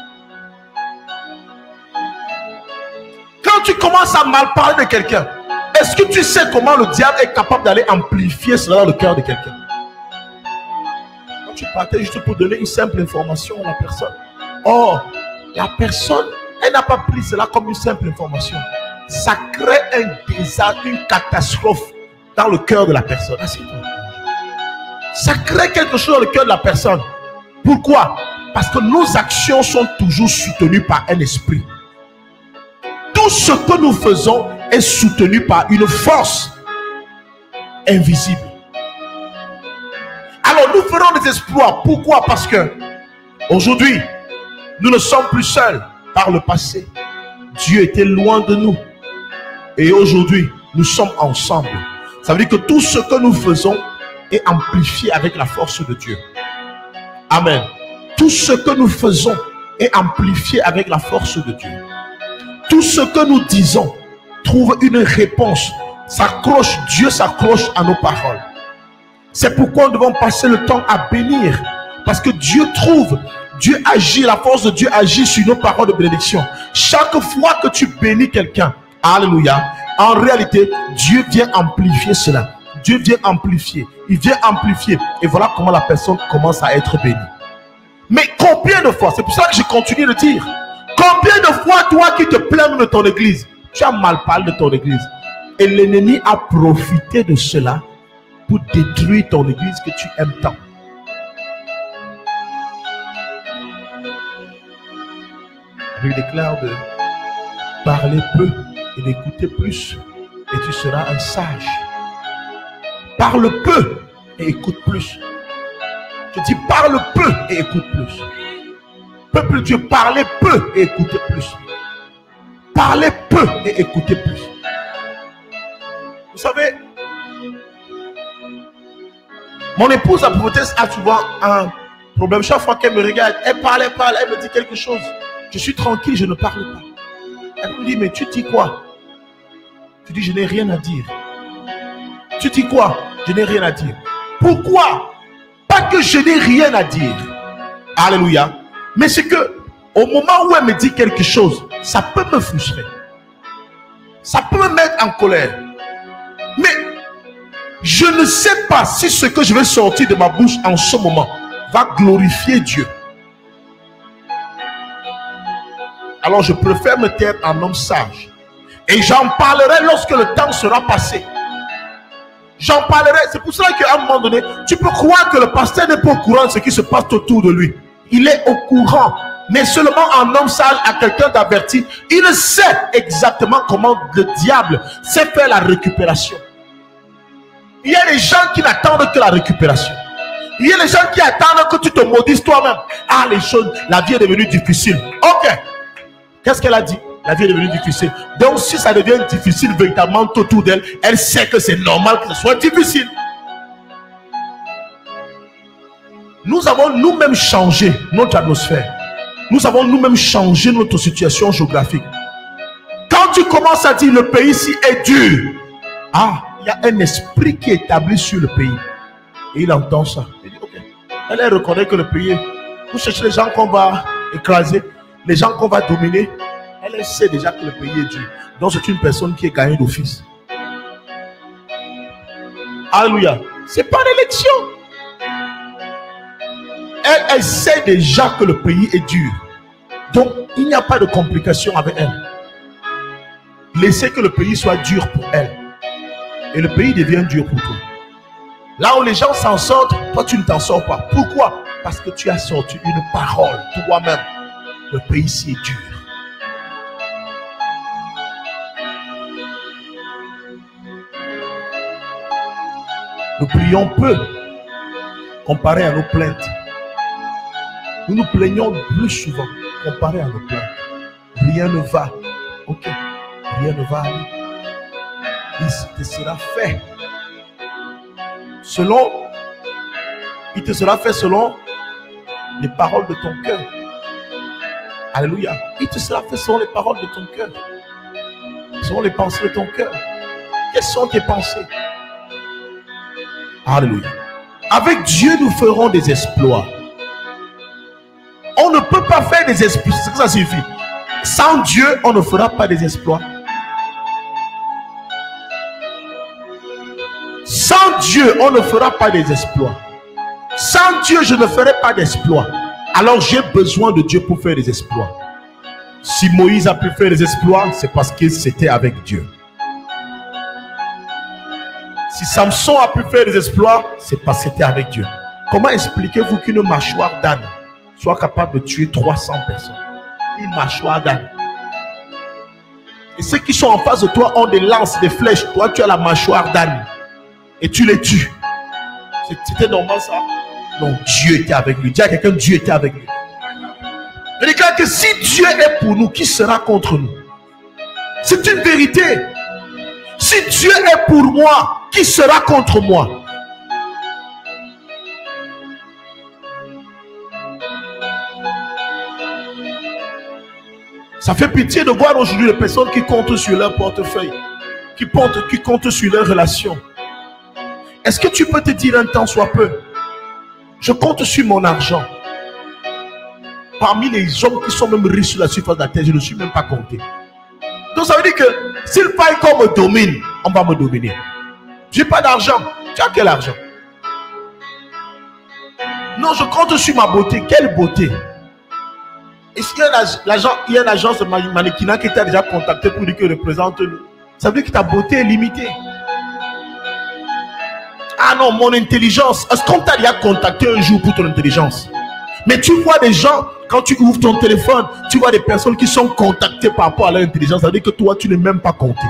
Quand tu commences à mal parler de quelqu'un, est-ce que tu sais comment le diable est capable d'aller amplifier cela dans le cœur de quelqu'un? Quand tu partais juste pour donner une simple information à la personne. Or, la personne, elle n'a pas pris cela comme une simple information. Ça crée un désastre, une catastrophe dans le cœur de la personne. Ça crée quelque chose dans le cœur de la personne. Pourquoi? Parce que nos actions sont toujours soutenues par un esprit. Tout ce que nous faisons est soutenu par une force invisible. Alors nous ferons des exploits. Pourquoi? Parce que aujourd'hui, nous ne sommes plus seuls. Par le passé, Dieu était loin de nous. Et aujourd'hui, nous sommes ensemble. Ça veut dire que tout ce que nous faisons est amplifié avec la force de Dieu. Amen. Tout ce que nous faisons est amplifié avec la force de Dieu. Tout ce que nous disons trouve une réponse. S'accroche, Dieu s'accroche à nos paroles. C'est pourquoi nous devons passer le temps à bénir. Parce que Dieu trouve, Dieu agit, la force de Dieu agit sur nos paroles de bénédiction. Chaque fois que tu bénis quelqu'un, alléluia, en réalité, Dieu vient amplifier cela. Dieu vient amplifier. Il vient amplifier. Et voilà comment la personne commence à être bénie. Mais combien de fois, c'est pour ça que je continue de dire, combien de fois toi qui te plains de ton église, tu as mal parlé de ton église. Et l'ennemi a profité de cela pour détruire ton église que tu aimes tant. Il déclare de parler peu et d'écouter plus, et tu seras un sage. Parle peu et écoute plus. Je dis parle peu et écoute plus. Peuple de Dieu, parlez peu et écoutez plus. Parlez peu et écoutez plus. Vous savez, mon épouse, la prophétesse, a souvent un problème. Chaque fois qu'elle me regarde, elle parle, elle parle, elle me dit quelque chose. Je suis tranquille, je ne parle pas. Elle me dit, mais tu dis quoi? Tu dis, je n'ai rien à dire. Tu dis quoi? Je n'ai rien à dire. Pourquoi? Pas que je n'ai rien à dire. Alléluia. Mais c'est que au moment où elle me dit quelque chose, ça peut me frustrer. Ça peut me mettre en colère. Mais je ne sais pas si ce que je vais sortir de ma bouche en ce moment va glorifier Dieu. Alors je préfère me taire en homme sage. Et j'en parlerai lorsque le temps sera passé. J'en parlerai. C'est pour cela qu'à un moment donné, tu peux croire que le pasteur n'est pas au courant de ce qui se passe autour de lui. Il est au courant. Mais seulement un homme sage à quelqu'un d'averti, il sait exactement comment le diable sait faire la récupération. Il y a des gens qui n'attendent que la récupération. Il y a des gens qui attendent que tu te maudisses toi-même. Ah, les choses, la vie est devenue difficile. Ok. Qu'est-ce qu'elle a dit? La vie est devenue difficile. Donc, si ça devient difficile véritablement autour d'elle, elle sait que c'est normal que ce soit difficile. Nous avons nous-mêmes changé notre atmosphère. Nous avons nous-mêmes changé notre situation géographique. Quand tu commences à dire le pays ici est dur, ah, il y a un esprit qui est établi sur le pays. Et il entend ça. Il dit, ok. Elle, elle reconnaît que le pays est... Vous cherchez les gens qu'on va écraser, les gens qu'on va dominer. Elle, elle sait déjà que le pays est dur. Donc c'est une personne qui est gagnée d'office. Alléluia. C'est pas l'élection. Elle, elle sait déjà que le pays est dur. Donc, il n'y a pas de complication avec elle. Laissez que le pays soit dur pour elle. Et le pays devient dur pour toi. Là où les gens s'en sortent, toi tu ne t'en sors pas. Pourquoi? Parce que tu as sorti une parole toi-même. Le pays ici est dur. Nous prions peu comparé à nos plaintes. Nous nous plaignons plus souvent comparé à nos plaintes. Rien ne va. Ok. Rien ne va aller. Il te sera fait. Selon. Il te sera fait selon les paroles de ton cœur. Alléluia. Il te sera fait selon les paroles de ton cœur. Selon les pensées de ton cœur. Quelles sont tes pensées? Alléluia. Avec Dieu, nous ferons des exploits. On ne peut pas faire des exploits. C'est ce que ça signifie. Sans Dieu, on ne fera pas des exploits. Sans Dieu, on ne fera pas des exploits. Sans Dieu, je ne ferai pas d'exploits. Alors j'ai besoin de Dieu pour faire des exploits. Si Moïse a pu faire des exploits, c'est parce qu'il c'était avec Dieu. Si Samson a pu faire des exploits, c'est parce que c'était avec Dieu. Comment expliquez-vous qu'une mâchoire d'âne soit capable de tuer trois cents personnes? Une mâchoire d'âne. Et ceux qui sont en face de toi ont des lances, des flèches. Toi, tu as la mâchoire d'âne. Et tu les tues. C'était normal ça? Non, Dieu était avec lui. Dis à quelqu'un, Dieu était avec lui. Je déclare que si Dieu est pour nous, qui sera contre nous? C'est une vérité. Si Dieu est pour moi, qui sera contre moi? Ça fait pitié de voir aujourd'hui les personnes qui comptent sur leur portefeuille, qui comptent, qui comptent sur leurs relations. Est-ce que tu peux te dire un temps soit peu, je compte sur mon argent? Parmi les hommes qui sont même riches sur la surface de la terre, je ne suis même pas compté. Donc ça veut dire que s'il faille qu'on me domine, on va me dominer. J'ai pas d'argent. Tu as quel argent? Non, je compte sur ma beauté. Quelle beauté? Est-ce qu'il y a, l'agent, il y a une agence de mannequinat qui t'a déjà contacté pour dire que représente-nous? Ça veut dire que ta beauté est limitée. Ah non, mon intelligence. Est-ce qu'on t'a déjà contacté un jour pour ton intelligence? Mais tu vois des gens, quand tu ouvres ton téléphone, tu vois des personnes qui sont contactées par rapport à leur intelligence. Ça veut dire que toi, tu n'es même pas compté.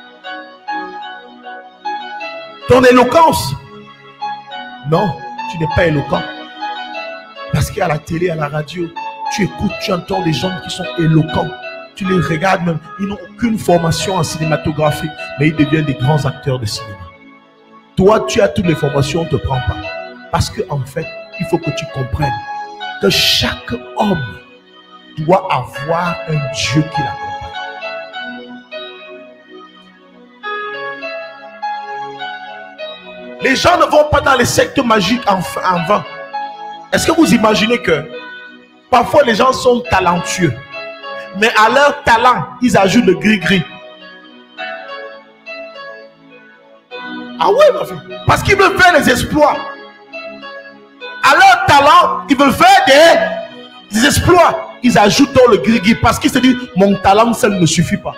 Ton éloquence? Non, tu n'es pas éloquent. Parce qu'à la télé, à la radio, tu écoutes, tu entends des gens qui sont éloquents. Tu les regardes même. Ils n'ont aucune formation en cinématographie, mais ils deviennent des grands acteurs de cinéma. Toi, tu as toutes les formations, on ne te prend pas. Parce qu'en fait, il faut que tu comprennes que chaque homme doit avoir un Dieu qui l'accompagne. Les gens ne vont pas dans les sectes magiques en, en vain. Est-ce que vous imaginez que parfois les gens sont talentueux, mais à leur talent, ils ajoutent le gris-gris. Ah ouais, ma fille. Parce qu'ils veulent faire des exploits. À leur talent, ils veulent faire des, des exploits. Ils ajoutent dans le gris-gris parce qu'ils se disent, mon talent seul ne suffit pas.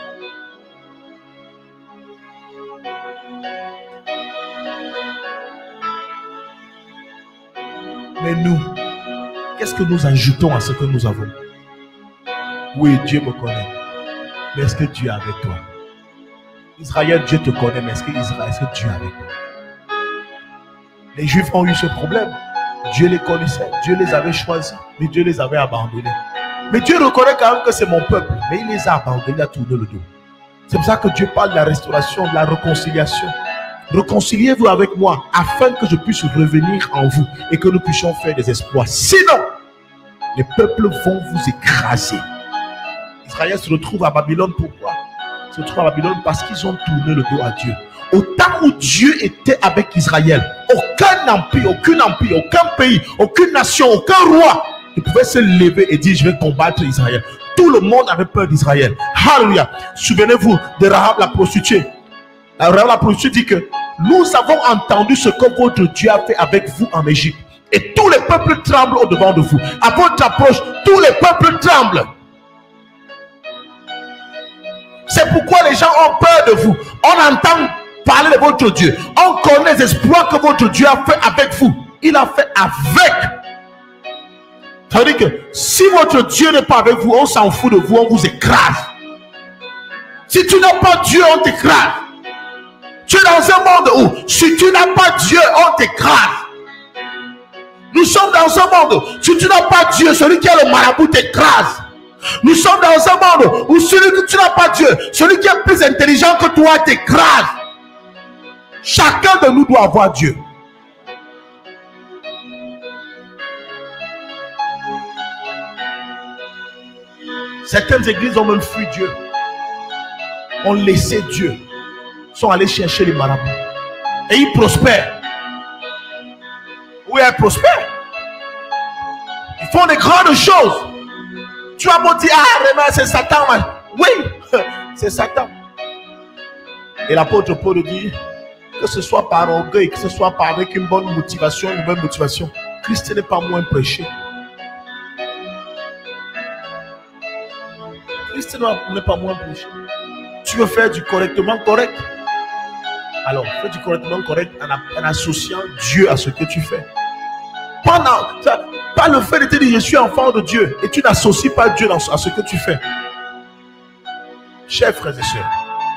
Mais nous, qu'est-ce que nous ajoutons à ce que nous avons? Oui, Dieu me connaît. Mais est-ce que Dieu est avec toi? Israël, Dieu te connaît, mais est-ce que Israël, est-ce que Dieu est avec toi? Les Juifs ont eu ce problème. Dieu les connaissait, Dieu les avait choisis, mais Dieu les avait abandonnés. Mais Dieu reconnaît quand même que c'est mon peuple, mais il les a abandonnés, il a tourné le dos. C'est pour ça que Dieu parle de la restauration, de la réconciliation. Réconciliez-vous avec moi afin que je puisse revenir en vous et que nous puissions faire des exploits. Sinon, les peuples vont vous écraser. Israël se retrouve à Babylone. Pourquoi? Se retrouve à Babylone parce qu'ils ont tourné le dos à Dieu. Au temps où Dieu était avec Israël, aucun empire, aucun empire, aucun pays, aucune nation, aucun roi ne pouvait se lever et dire je vais combattre Israël. Tout le monde avait peur d'Israël. Alléluia. Souvenez-vous de Rahab la prostituée. Rahab la prostituée dit que nous avons entendu ce que votre Dieu a fait avec vous en Égypte. Et tous les peuples tremblent au devant de vous. À votre approche, tous les peuples tremblent. C'est pourquoi les gens ont peur de vous. On entend parler de votre Dieu. On connaît les exploits que votre Dieu a fait avec vous. Il a fait avec. Ça veut dire que si votre Dieu n'est pas avec vous, on s'en fout de vous, on vous écrase. Si tu n'as pas Dieu, on t'écrase. Tu es dans un monde où, si tu n'as pas Dieu, on t'écrase. Nous sommes dans un monde où, si tu n'as pas Dieu, celui qui est le marabout t'écrase. Nous sommes dans un monde où celui que tu n'as pas Dieu, celui qui est plus intelligent que toi t'écrase. Chacun de nous doit avoir Dieu. Certaines églises ont même fui Dieu. Ont laissé Dieu. Sont allés chercher les marabouts. Et ils prospèrent. Oui, ils prospèrent. Ils font des grandes choses. Tu as beau dire, ah, vraiment, c'est Satan. Man. Oui, c'est Satan. Et l'apôtre Paul dit, que ce soit par orgueil, que ce soit par avec une bonne motivation, une bonne motivation, Christ n'est pas moins prêché. Christ n'est pas moins prêché. Tu veux faire du correctement correct? Alors, fais du correctement correct en, en associant Dieu à ce que tu fais. Pendant, pas le fait de te dire je suis enfant de Dieu et tu n'associes pas Dieu dans, à ce que tu fais. Chers frères et sœurs,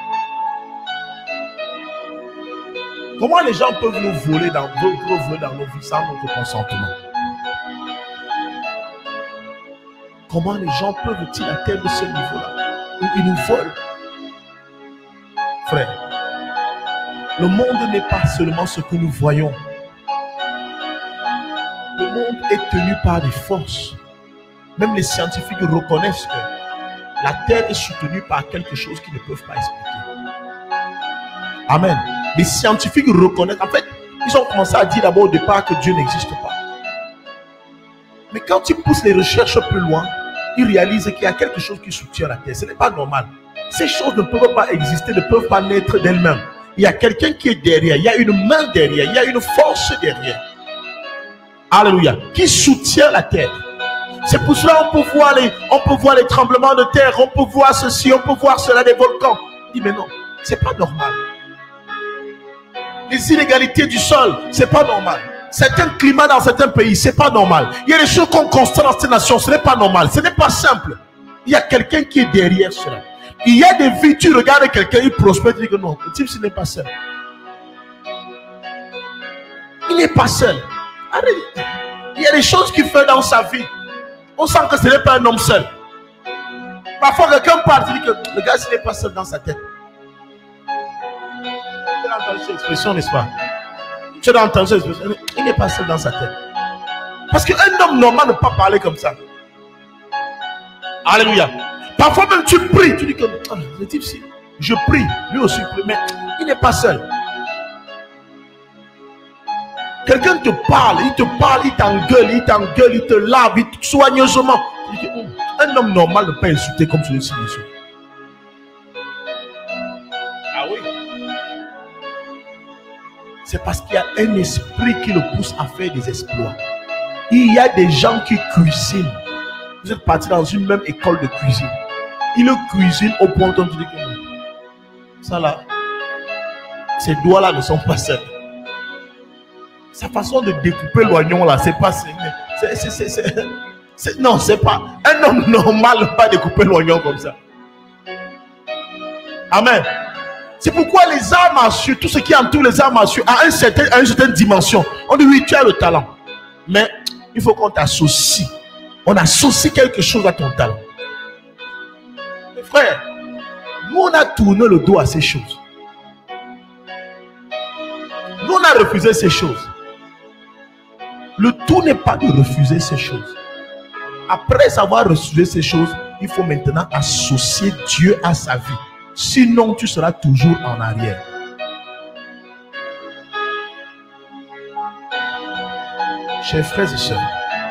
comment les gens peuvent nous voler dans, nous voler dans nos vies sans notre consentement? Comment les gens peuvent-ils atteindre ce niveau-là où ils nous volent? Frère, le monde n'est pas seulement ce que nous voyons. Le monde est tenu par des forces. Même les scientifiques reconnaissent que la terre est soutenue par quelque chose qu'ils ne peuvent pas expliquer. Amen. Les scientifiques reconnaissent. En fait, ils ont commencé à dire d'abord au départ que Dieu n'existe pas. Mais quand ils poussent les recherches plus loin, ils réalisent qu'il y a quelque chose qui soutient la terre. Ce n'est pas normal. Ces choses ne peuvent pas exister, ne peuvent pas naître d'elles-mêmes. Il y a quelqu'un qui est derrière, il y a une main derrière, il y a une force derrière. Alléluia. Qui soutient la terre. C'est pour cela qu'on peut voir les, on peut voir les tremblements de terre, on peut voir ceci, on peut voir cela, des volcans. Il dit mais non, c'est pas normal. Les inégalités du sol, c'est pas normal. Certains climats dans certains pays, c'est pas normal. Il y a des choses qu'on constate dans ces nations, ce n'est pas normal, ce n'est pas simple. Il y a quelqu'un qui est derrière cela. Il y a des vies, tu regardes quelqu'un, il prospère, tu dis que non, le type, ce n'est pas seul. Il n'est pas seul. Il y a des choses qu'il fait dans sa vie. On sent que ce n'est pas un homme seul. Parfois, quelqu'un parle, tu dis que le gars, ce n'est pas seul dans sa tête. Tu as entendu cette expression, n'est-ce pas? Tu as entendu cette expression. Il n'est pas seul dans sa tête. Parce qu'un homme normal ne peut pas parler comme ça. Alléluia. Parfois même tu pries, tu dis que oh, le type, si je prie, lui aussi prie, mais il n'est pas seul. Quelqu'un te parle, il te parle, il t'engueule, il t'engueule, il te lave, il te soigneusement. Un homme normal ne peut pas insulter comme celui-ci. Ah oui. C'est parce qu'il y a un esprit qui le pousse à faire des exploits. Il y a des gens qui cuisinent. Vous êtes partis dans une même école de cuisine. Il le cuisine au point où on dit que ça là, ces doigts là ne sont pas simples. Sa façon de découper l'oignon là, c'est pas c'est, c'est, c'est, c'est, c'est, non, c'est pas un homme normal ne peut pas découper l'oignon comme ça. Amen. C'est pourquoi les arts martiaux, tout ce qui entoure les arts martiaux, à, un certain, à une certaine dimension, on dit oui, tu as le talent. Mais il faut qu'on t'associe. On associe quelque chose à ton talent. Mes frères, nous on a tourné le dos à ces choses. Nous on a refusé ces choses. Le tout n'est pas de refuser ces choses. Après avoir refusé ces choses, il faut maintenant associer Dieu à sa vie. Sinon, tu seras toujours en arrière. Chers frères et sœurs,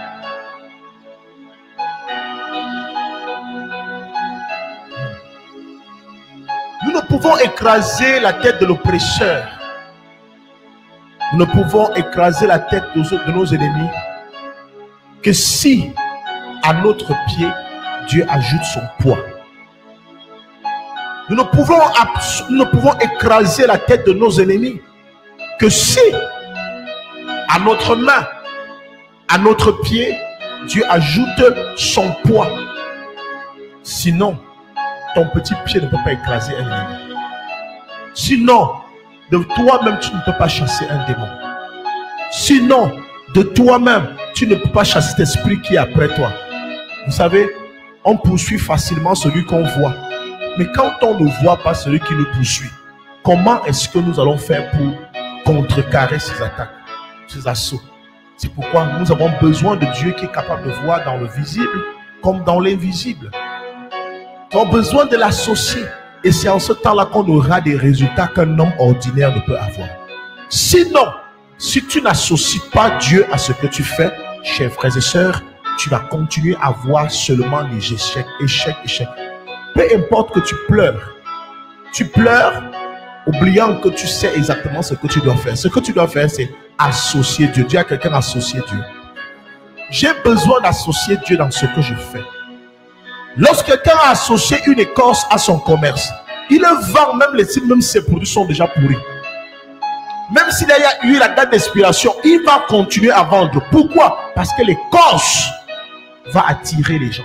nous ne pouvons écraser la tête de l'oppresseur. Nous ne pouvons écraser la tête de nos ennemis que si à notre pied, Dieu ajoute son poids. Nous ne pouvons, nous ne pouvons écraser la tête de nos ennemis que si à notre main, à notre pied, Dieu ajoute son poids. Sinon, ton petit pied ne peut pas écraser un ennemi. Sinon, de toi-même, tu ne peux pas chasser un démon. Sinon, de toi-même, tu ne peux pas chasser cet esprit qui est après toi. Vous savez, on poursuit facilement celui qu'on voit. Mais quand on ne voit pas celui qui nous poursuit, comment est-ce que nous allons faire pour contrecarrer ces attaques, ces assauts? C'est pourquoi nous avons besoin de Dieu qui est capable de voir dans le visible comme dans l'invisible. Nous avons besoin de l'associer. Et c'est en ce temps-là qu'on aura des résultats qu'un homme ordinaire ne peut avoir. Sinon, si tu n'associes pas Dieu à ce que tu fais, chers frères et sœurs, tu vas continuer à voir seulement les échecs, échecs, échecs. Peu importe que tu pleures, tu pleures, oubliant que tu sais exactement ce que tu dois faire. Ce que tu dois faire, c'est associer Dieu. Dis à quelqu'un associer Dieu. J'ai besoin d'associer Dieu dans ce que je fais. Lorsque quelqu'un a associé une écorce à son commerce, il le vend, même, les, même ses produits sont déjà pourris. Même s'il y a eu la date d'expiration, il va continuer à vendre. Pourquoi? Parce que l'écorce va attirer les gens.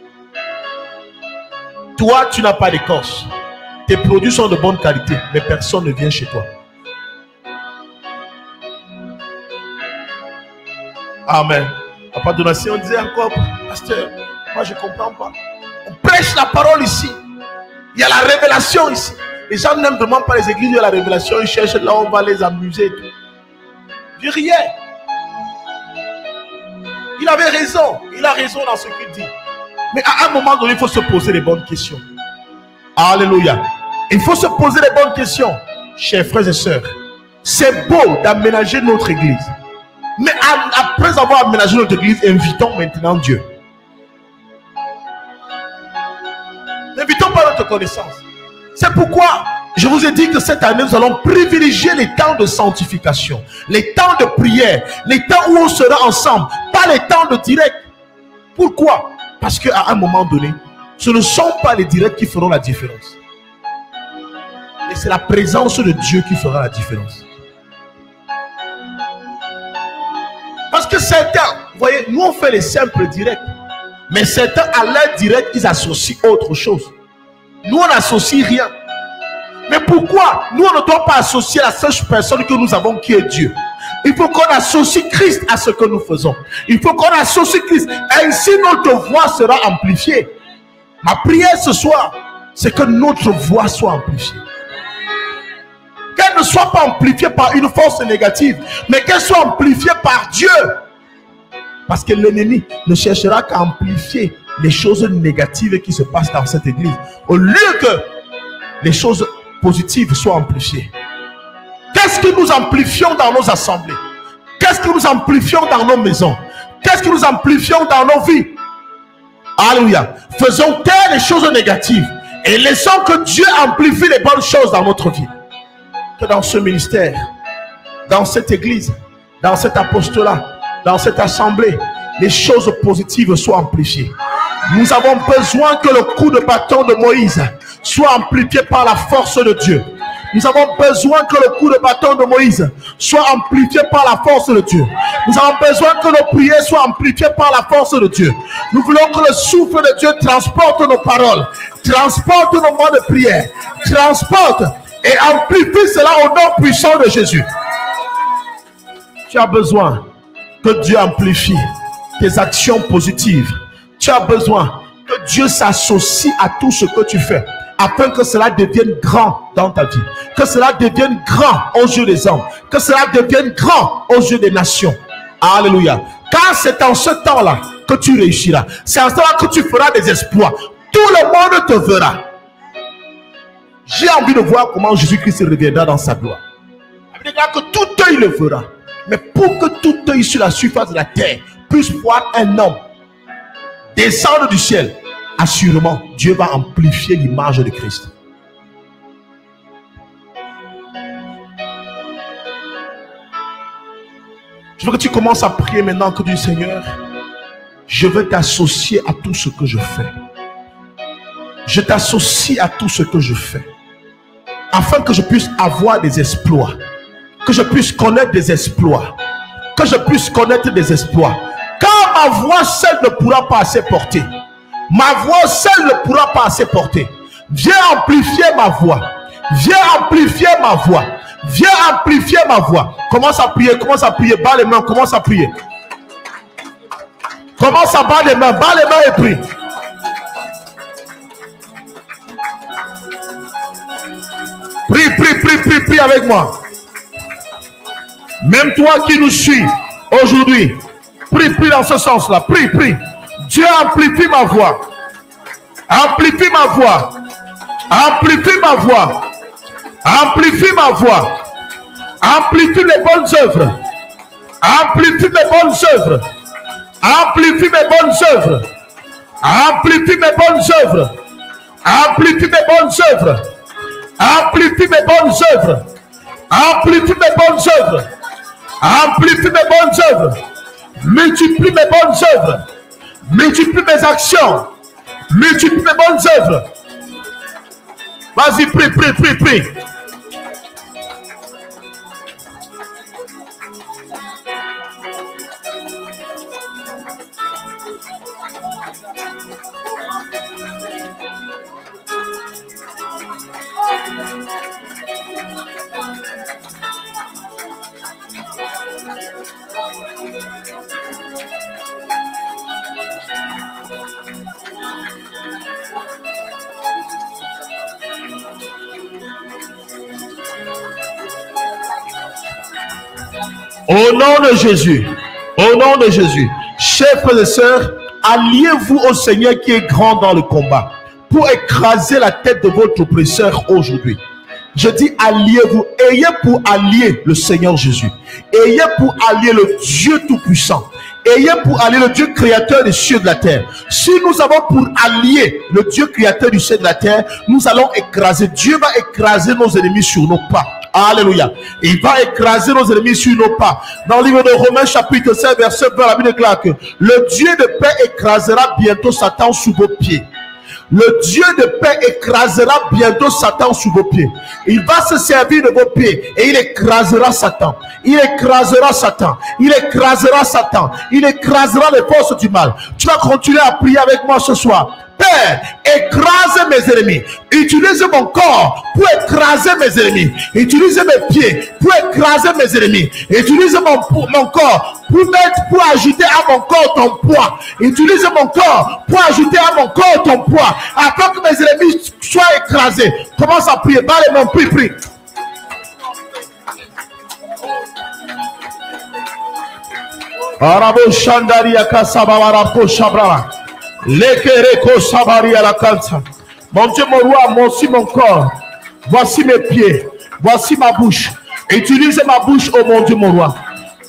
Toi, tu n'as pas d'écorce. Tes produits sont de bonne qualité, mais personne ne vient chez toi. Amen. Papa Donatien, on disait encore, pasteur, moi je ne comprends pas. On prêche la parole ici. Il y a la révélation ici. Les gens n'aiment vraiment pas les églises, il y a la révélation. Ils cherchent là où on va les amuser. Et tout. Je dis rien. Il avait raison. Il a raison dans ce qu'il dit. Mais à un moment donné, il faut se poser les bonnes questions. Alléluia. Il faut se poser les bonnes questions. Chers frères et sœurs, c'est beau d'aménager notre église. Mais après avoir aménagé notre église, invitons maintenant Dieu. N'invitons pas notre connaissance. C'est pourquoi je vous ai dit que cette année, nous allons privilégier les temps de sanctification, les temps de prière, les temps où on sera ensemble, pas les temps de direct. Pourquoi? Parce qu'à un moment donné, ce ne sont pas les directs qui feront la différence. Et c'est la présence de Dieu qui fera la différence. Parce que certains, vous voyez, nous on fait les simples directs. Mais certains, à leur direct, ils associent autre chose. Nous, on n'associe rien. Mais pourquoi? Nous, on ne doit pas associer la seule personne que nous avons qui est Dieu. Il faut qu'on associe Christ à ce que nous faisons. Il faut qu'on associe Christ. Ainsi, notre voix sera amplifiée. Ma prière ce soir, c'est que notre voix soit amplifiée. Qu'elle ne soit pas amplifiée par une force négative, mais qu'elle soit amplifiée par Dieu. Parce que l'ennemi ne cherchera qu'à amplifier les choses négatives qui se passent dans cette église, au lieu que les choses positives soient amplifiées. Qu'est-ce que nous amplifions dans nos assemblées? Qu'est-ce que nous amplifions dans nos maisons? Qu'est-ce que nous amplifions dans nos vies? Alléluia. Faisons taire les choses négatives et laissons que Dieu amplifie les bonnes choses dans notre vie. Que dans ce ministère, dans cette église, dans cet apostolat, dans cette assemblée, les choses positives soient amplifiées. Nous avons besoin que le coup de bâton de Moïse soit amplifié par la force de Dieu. Nous avons besoin que le coup de bâton de Moïse soit amplifié par la force de Dieu. Nous avons besoin que nos prières soient amplifiées par la force de Dieu. Nous voulons que le souffle de Dieu transporte nos paroles, transporte nos mots de prière, transporte et amplifie cela au nom puissant de Jésus. Tu as besoin que Dieu amplifie tes actions positives. Tu as besoin que Dieu s'associe à tout ce que tu fais, afin que cela devienne grand dans ta vie, que cela devienne grand aux yeux des hommes, que cela devienne grand aux yeux des nations. Alléluia. Car c'est en ce temps-là que tu réussiras. C'est en ce temps-là que tu feras des exploits. Tout le monde te verra. J'ai envie de voir comment Jésus-Christ reviendra dans sa gloire. Il dira que tout œil le verra. Mais pour que tout œil sur la surface de la terre puisse voir un homme descendre du ciel, assurément, Dieu va amplifier l'image de Christ. Je veux que tu commences à prier maintenant, que du Seigneur, je veux t'associer à tout ce que je fais. Je t'associe à tout ce que je fais, afin que je puisse avoir des exploits, que je puisse connaître des exploits, que je puisse connaître des exploits. Car ma voix seule ne pourra pas assez porter. Ma voix seule ne pourra pas assez porter. Viens amplifier ma voix. Viens amplifier ma voix. Viens amplifier ma voix. Commence à prier, commence à prier. Bas les mains, commence à prier. Commence à bas les mains, bas les mains et prie. Prie, prie, prie, prie, prie avec moi. Même toi qui nous suis aujourd'hui, prie, prie dans ce sens-là. Prie, prie. Dieu amplifie ma voix. Amplifie ma voix. Amplifie ma voix. Amplifie ma voix. Amplifie les bonnes œuvres. Amplifie mes bonnes œuvres. Amplifie mes bonnes œuvres. Amplifie mes bonnes œuvres. Amplifie mes bonnes œuvres. Amplifie mes bonnes œuvres. Amplifie mes bonnes œuvres. Amplifie mes bonnes œuvres. Multiplie mes bonnes œuvres. Multiplie mes actions. Multiplie mes bonnes œuvres. Vas-y, prie, prie, prie, prie. Au nom de Jésus, au nom de Jésus, chers frères et sœurs, alliez-vous au Seigneur qui est grand dans le combat pour écraser la tête de votre oppresseur aujourd'hui. Je dis alliez-vous, ayez pour allier le Seigneur Jésus, ayez pour allier le Dieu Tout-Puissant, ayez pour allier le Dieu créateur des cieux et de la terre. Si nous avons pour allier le Dieu créateur du ciel et de la terre, nous allons écraser, Dieu va écraser nos ennemis sur nos pas. Alléluia. Il va écraser nos ennemis sur nos pas. Dans le livre de Romains chapitre sept verset vingt, la Bible déclare que le Dieu de paix écrasera bientôt Satan sous vos pieds. Le Dieu de paix écrasera bientôt Satan sous vos pieds. Il va se servir de vos pieds et il écrasera Satan. Il écrasera Satan. Il écrasera Satan. Il écrasera les forces du mal. Tu vas continuer à prier avec moi ce soir. Père, écrase mes ennemis. Utilise mon corps pour écraser mes ennemis. Utilise mes pieds pour écraser mes ennemis. Utilise mon, mon corps pour mettre, pour ajouter à mon corps ton poids. Utilise mon corps pour ajouter à mon corps ton poids, afin que mes ennemis soient écrasés. Commence à prier. Bas les mains, prie, prie. Arabo Shandaria Kasabara Poshabra. Lekereko Sabari à la cansa. Mon Dieu, mon roi, moi aussi mon corps. Voici mes pieds. Voici ma bouche. Utilise ma bouche, oh mon Dieu, mon roi,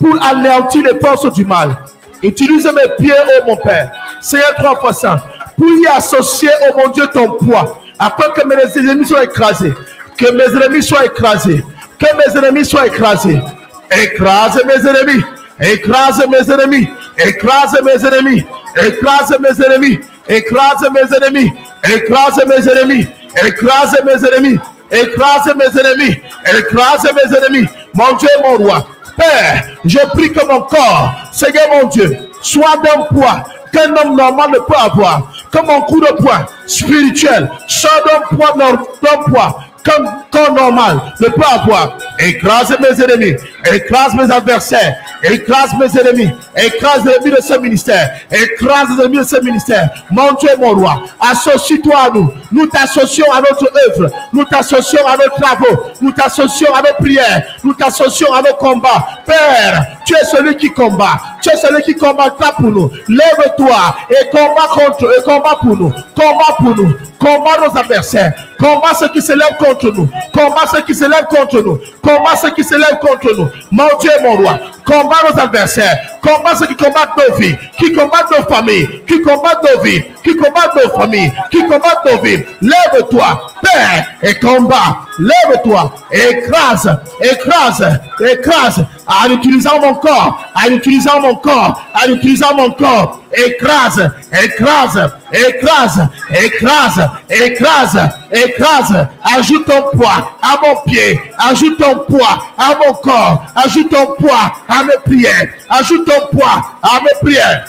pour anéantir les forces du mal. Utilise mes pieds, oh mon Père. Seigneur, trois fois ça. Pour y associer, oh mon Dieu, ton poids. Afin que mes ennemis soient écrasés. Que mes ennemis soient écrasés. Que mes ennemis soient écrasés. Écrase mes ennemis. Écrase mes ennemis. Écrase mes ennemis. Écrase mes ennemis. Écrase mes ennemis. Écrase mes ennemis. Écrase mes ennemis. Écrase mes ennemis. Écrase mes ennemis. Mon Dieu, mon roi. Père, je prie que mon corps, Seigneur mon Dieu, soit d'un poids qu'un homme normal ne peut avoir. Que mon coup de poing spirituel soit d'un poids, d'un poids comme corps normal ne peut avoir. Écrase mes ennemis, écrase mes adversaires, écrase mes ennemis, écrase les ennemis de ce ministère, écrase les ennemis de ce ministère. Mon Dieu, mon roi, associe-toi à nous. Nous t'associons à notre œuvre, nous t'associons à nos travaux, nous t'associons à nos prières, nous t'associons à nos combats. Père, tu es celui qui combat, tu es celui qui combattra pour nous. Lève-toi et combat contre eux, combat pour nous, combat pour nous, combat nos adversaires, combat ceux qui se lèvent contre nous, combat ceux qui se lèvent contre nous, combat ceux qui se lèvent contre nous. Mon Dieu, mon roi, combat nos adversaires, combat ceux qui combattent nos vies, qui combattent nos familles, qui combattent nos vies, qui combattent nos familles, qui combattent nos vies. Lève-toi, Père, et combat. Lève-toi, écrase, écrase, écrase, en utilisant mon corps, en utilisant mon corps, en utilisant mon corps. Écrase, écrase, écrase, écrase, écrase, écrase. Ajoute ton poids à mon pied, ajoute ton poids à mon corps, ajoute ton poids à mes prières, ajoute ton poids à mes prières.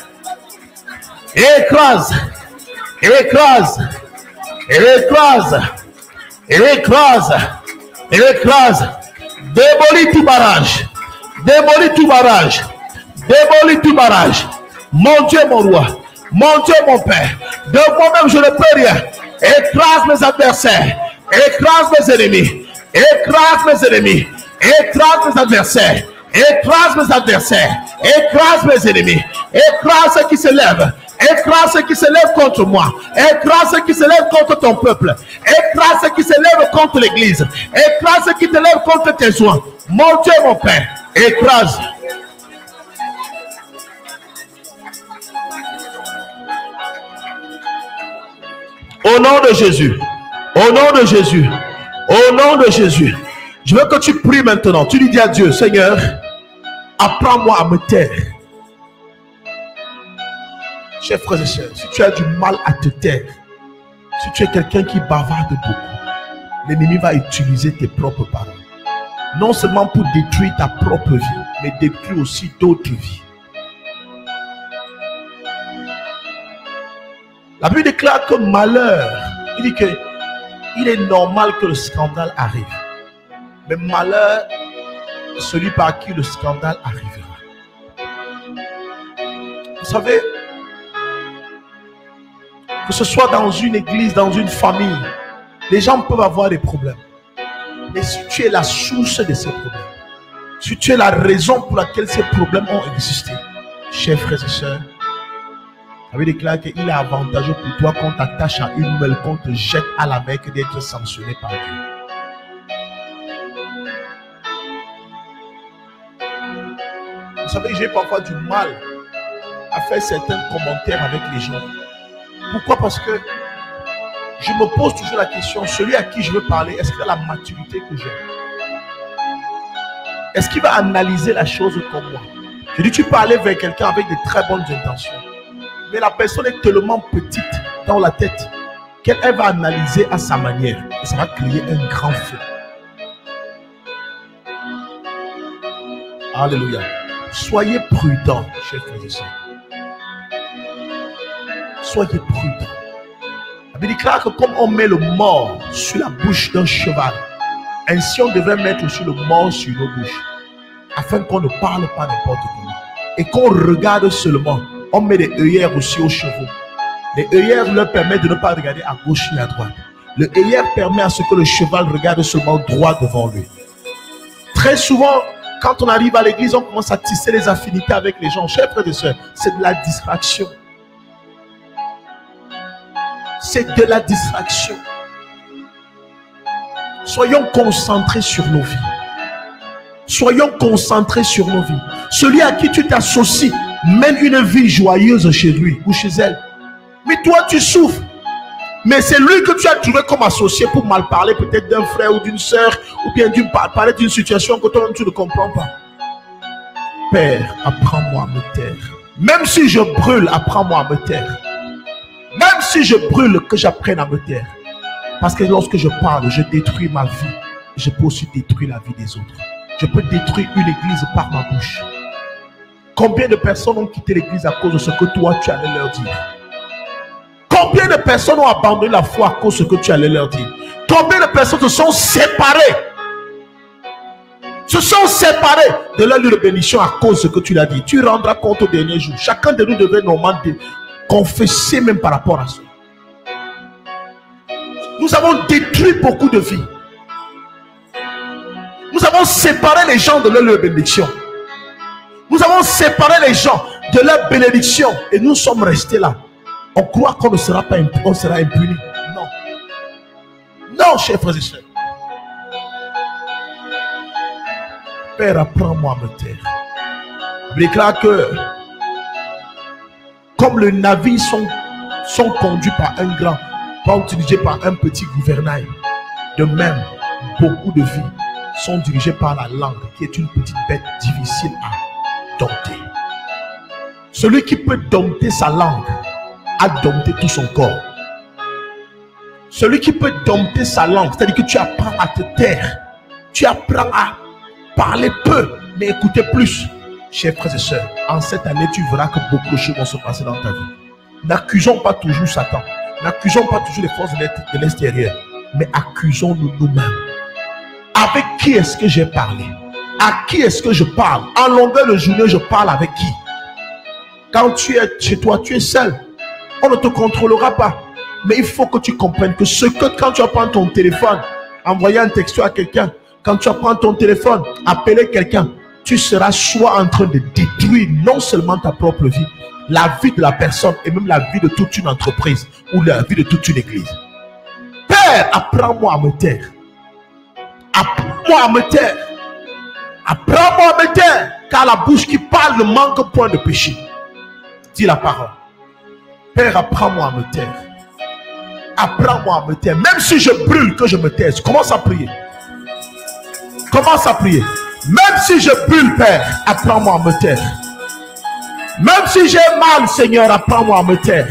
Écrase, écrase, écrase, écrase, écrase. Démolis tout barrage, démolis tout barrage, démolis tout barrage. Mon Dieu, mon roi, mon Dieu, mon Père, de moi-même je ne peux rien. Écrase mes adversaires, écrase mes ennemis, écrase mes ennemis, écrase mes adversaires, écrase mes adversaires, écrase mes ennemis, écrase ceux qui se lèvent, écrase ceux qui se lèvent contre moi, écrase ceux qui se lèvent contre ton peuple, écrase ceux qui se lèvent contre l'église, écrase ceux qui te lèvent contre tes soins. Mon Dieu, mon Père, écrase. Au nom de Jésus, au nom de Jésus, au nom de Jésus, je veux que tu pries maintenant. Tu lui dis à Dieu, Seigneur, apprends-moi à me taire. Chers frères et sœurs, si tu as du mal à te taire, si tu es quelqu'un qui bavarde beaucoup, l'ennemi va utiliser tes propres paroles. Non seulement pour détruire ta propre vie, mais détruire aussi d'autres vies. La Bible déclare que malheur, il dit que il est normal que le scandale arrive. Mais malheur, celui par qui le scandale arrivera. Vous savez, que ce soit dans une église, dans une famille, les gens peuvent avoir des problèmes. Mais si tu es la source de ces problèmes, si tu es la raison pour laquelle ces problèmes ont existé, chers frères et sœurs, la Bible déclare qu'il est avantageux pour toi qu'on t'attache à une meule, qu'on te jette à la mer, que d'être sanctionné par Dieu. Vous savez, j'ai parfois du mal à faire certains commentaires avec les gens. Pourquoi? Parce que je me pose toujours la question, celui à qui je veux parler, est-ce qu'il a la maturité que j'ai? Est-ce qu'il va analyser la chose comme moi? Je dis, tu peux aller vers quelqu'un avec de très bonnes intentions. Mais la personne est tellement petite dans la tête qu'elle va analyser à sa manière. Et ça va créer un grand feu. Alléluia. Soyez prudents, chers frères et sœurs. Soyez prudents. La Bible déclare que comme on met le mort sur la bouche d'un cheval, ainsi on devrait mettre aussi le mort sur nos bouches, afin qu'on ne parle pas n'importe comment. Et qu'on regarde seulement. On met des œillères aussi aux chevaux. Les œillères leur permettent de ne pas regarder à gauche ni à droite. Le œillère permet à ce que le cheval regarde seulement droit devant lui. Très souvent, quand on arrive à l'église, on commence à tisser les affinités avec les gens. Chers frères et sœurs, c'est de la distraction. C'est de la distraction. Soyons concentrés sur nos vies. Soyons concentrés sur nos vies. Celui à qui tu t'associes mène une vie joyeuse chez lui ou chez elle. Mais toi, tu souffres. Mais c'est lui que tu as trouvé comme associé pour mal parler peut-être d'un frère ou d'une soeur, ou bien d'une parler d'une situation que toi-même tu ne comprends pas. Père, apprends-moi à me taire. Même si je brûle, apprends-moi à me taire. Même si je brûle, que j'apprenne à me taire. Parce que lorsque je parle, je détruis ma vie. Je peux aussi détruire la vie des autres. Je peux détruire une église par ma bouche. Combien de personnes ont quitté l'église à cause de ce que toi tu allais leur dire? Combien de personnes ont abandonné la foi à cause de ce que tu allais leur dire? Combien de personnes se sont séparées? Se sont séparées de leur lieu de bénédiction à cause de ce que tu l'as dit. Tu rendras compte au dernier jour. Chacun de nous devait normalement confesser même par rapport à ça. Nous avons détruit beaucoup de vies. Nous avons séparé les gens de leur lieu de bénédiction. Nous avons séparé les gens de leur bénédiction et nous sommes restés là. On croit qu'on ne sera pas impuni. On sera impuni. Non. Non, chers frères et sœurs. Père, apprends-moi à me taire. Je déclare que comme les navires sont, sont conduits par un grand, pas utilisés par un petit gouvernail, de même, beaucoup de vies sont dirigées par la langue, qui est une petite bête difficile à dompter. Celui qui peut dompter sa langue a dompté tout son corps. Celui qui peut dompter sa langue, c'est-à-dire que tu apprends à te taire, tu apprends à parler peu, mais écouter plus. Chers frères et sœurs, en cette année, tu verras que beaucoup de choses vont se passer dans ta vie. N'accusons pas toujours Satan, n'accusons pas toujours les forces de l'extérieur, mais accusons-nous nous-mêmes. Avec qui est-ce que j'ai parlé? À qui est-ce que je parle? En longueur de journée, je parle avec qui? Quand tu es chez toi, tu es seul. On ne te contrôlera pas. Mais il faut que tu comprennes que ce que quand tu prends ton téléphone, envoyer un texto à quelqu'un, quand tu prends ton téléphone, appeler quelqu'un, tu seras soit en train de détruire non seulement ta propre vie, la vie de la personne et même la vie de toute une entreprise ou la vie de toute une église. Père, apprends-moi à me taire. Apprends-moi à me taire. Apprends-moi à me taire. Car la bouche qui parle ne manque point de péché. Dis la parole. Père, apprends-moi à me taire. Apprends-moi à me taire. Même si je brûle, que je me taise. Commence à prier. Commence à prier. Même si je brûle, Père, apprends-moi à me taire. Même si j'ai mal, Seigneur, apprends-moi à me taire.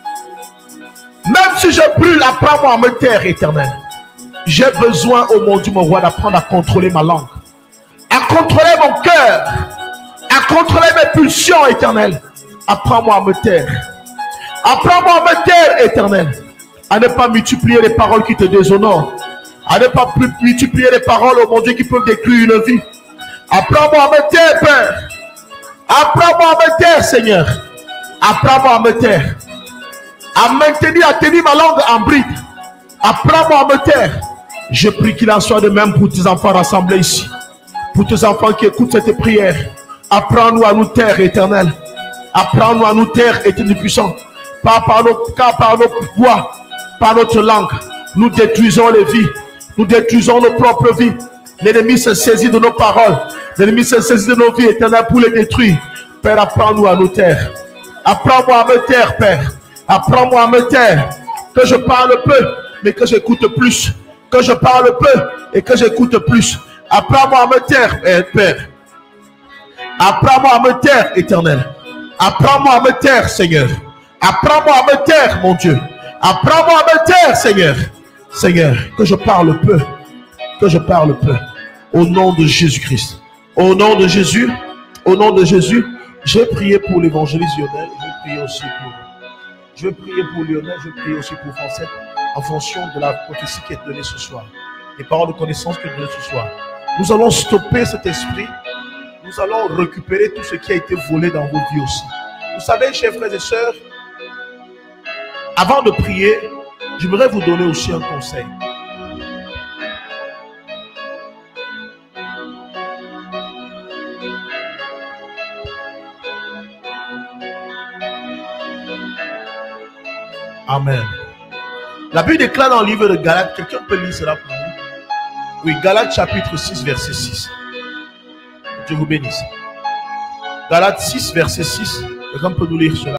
Même si je brûle, apprends-moi à me taire, Éternel. J'ai besoin, oh mon Dieu, mon roi, d'apprendre à contrôler ma langue, à contrôler mon cœur, à contrôler mes pulsions, Éternel. Apprends-moi à me taire. Apprends-moi à me taire, Éternel. À ne pas multiplier les paroles qui te déshonorent. À ne pas multiplier les paroles, oh mon Dieu, qui peuvent détruire une vie. Apprends-moi à me taire, Père. Apprends-moi à me taire, Seigneur. Apprends-moi à me taire. À maintenir, à tenir ma langue en bride. Apprends-moi à me taire. Je prie qu'il en soit de même pour tes enfants rassemblés ici. Pour tes enfants qui écoutent cette prière. Apprends-nous à nous taire, Éternel. Apprends-nous à nous taire, Éternel puissant. Pas par nos, car par nos voix, par notre langue, nous détruisons les vies. Nous détruisons nos propres vies. L'ennemi se saisit de nos paroles. L'ennemi se saisit de nos vies, Éternel, pour les détruire. Père, apprends-nous à nous taire. Apprends-moi à me taire, Père. Apprends-moi à me taire. Que je parle peu, mais que j'écoute plus. Que je parle peu et que j'écoute plus. Apprends-moi à me taire, Père. Apprends-moi à me taire, Éternel. Apprends-moi à me taire, Seigneur. Apprends-moi à me taire, mon Dieu. Apprends-moi à me taire, Seigneur. Seigneur, que je parle peu. Que je parle peu. Au nom de Jésus-Christ. Au nom de Jésus. Au nom de Jésus. J'ai prié pour l'évangéliste Lionel. Je vais prier aussi pour... Je vais prier pour Lionel. Je vais prier aussi pour Français. En fonction de la prophétie qui est donnée ce soir. Les paroles de connaissance que données ce soir. Nous allons stopper cet esprit. Nous allons récupérer tout ce qui a été volé dans vos vies aussi. Vous savez, chers frères et sœurs, avant de prier, j'aimerais vous donner aussi un conseil. Amen. La Bible déclare dans le livre de Galates, quelqu'un peut lire cela pour nous? Oui, Galates chapitre six, verset six. Dieu vous bénisse. Galates six, verset six. Quelqu'un peut nous lire cela?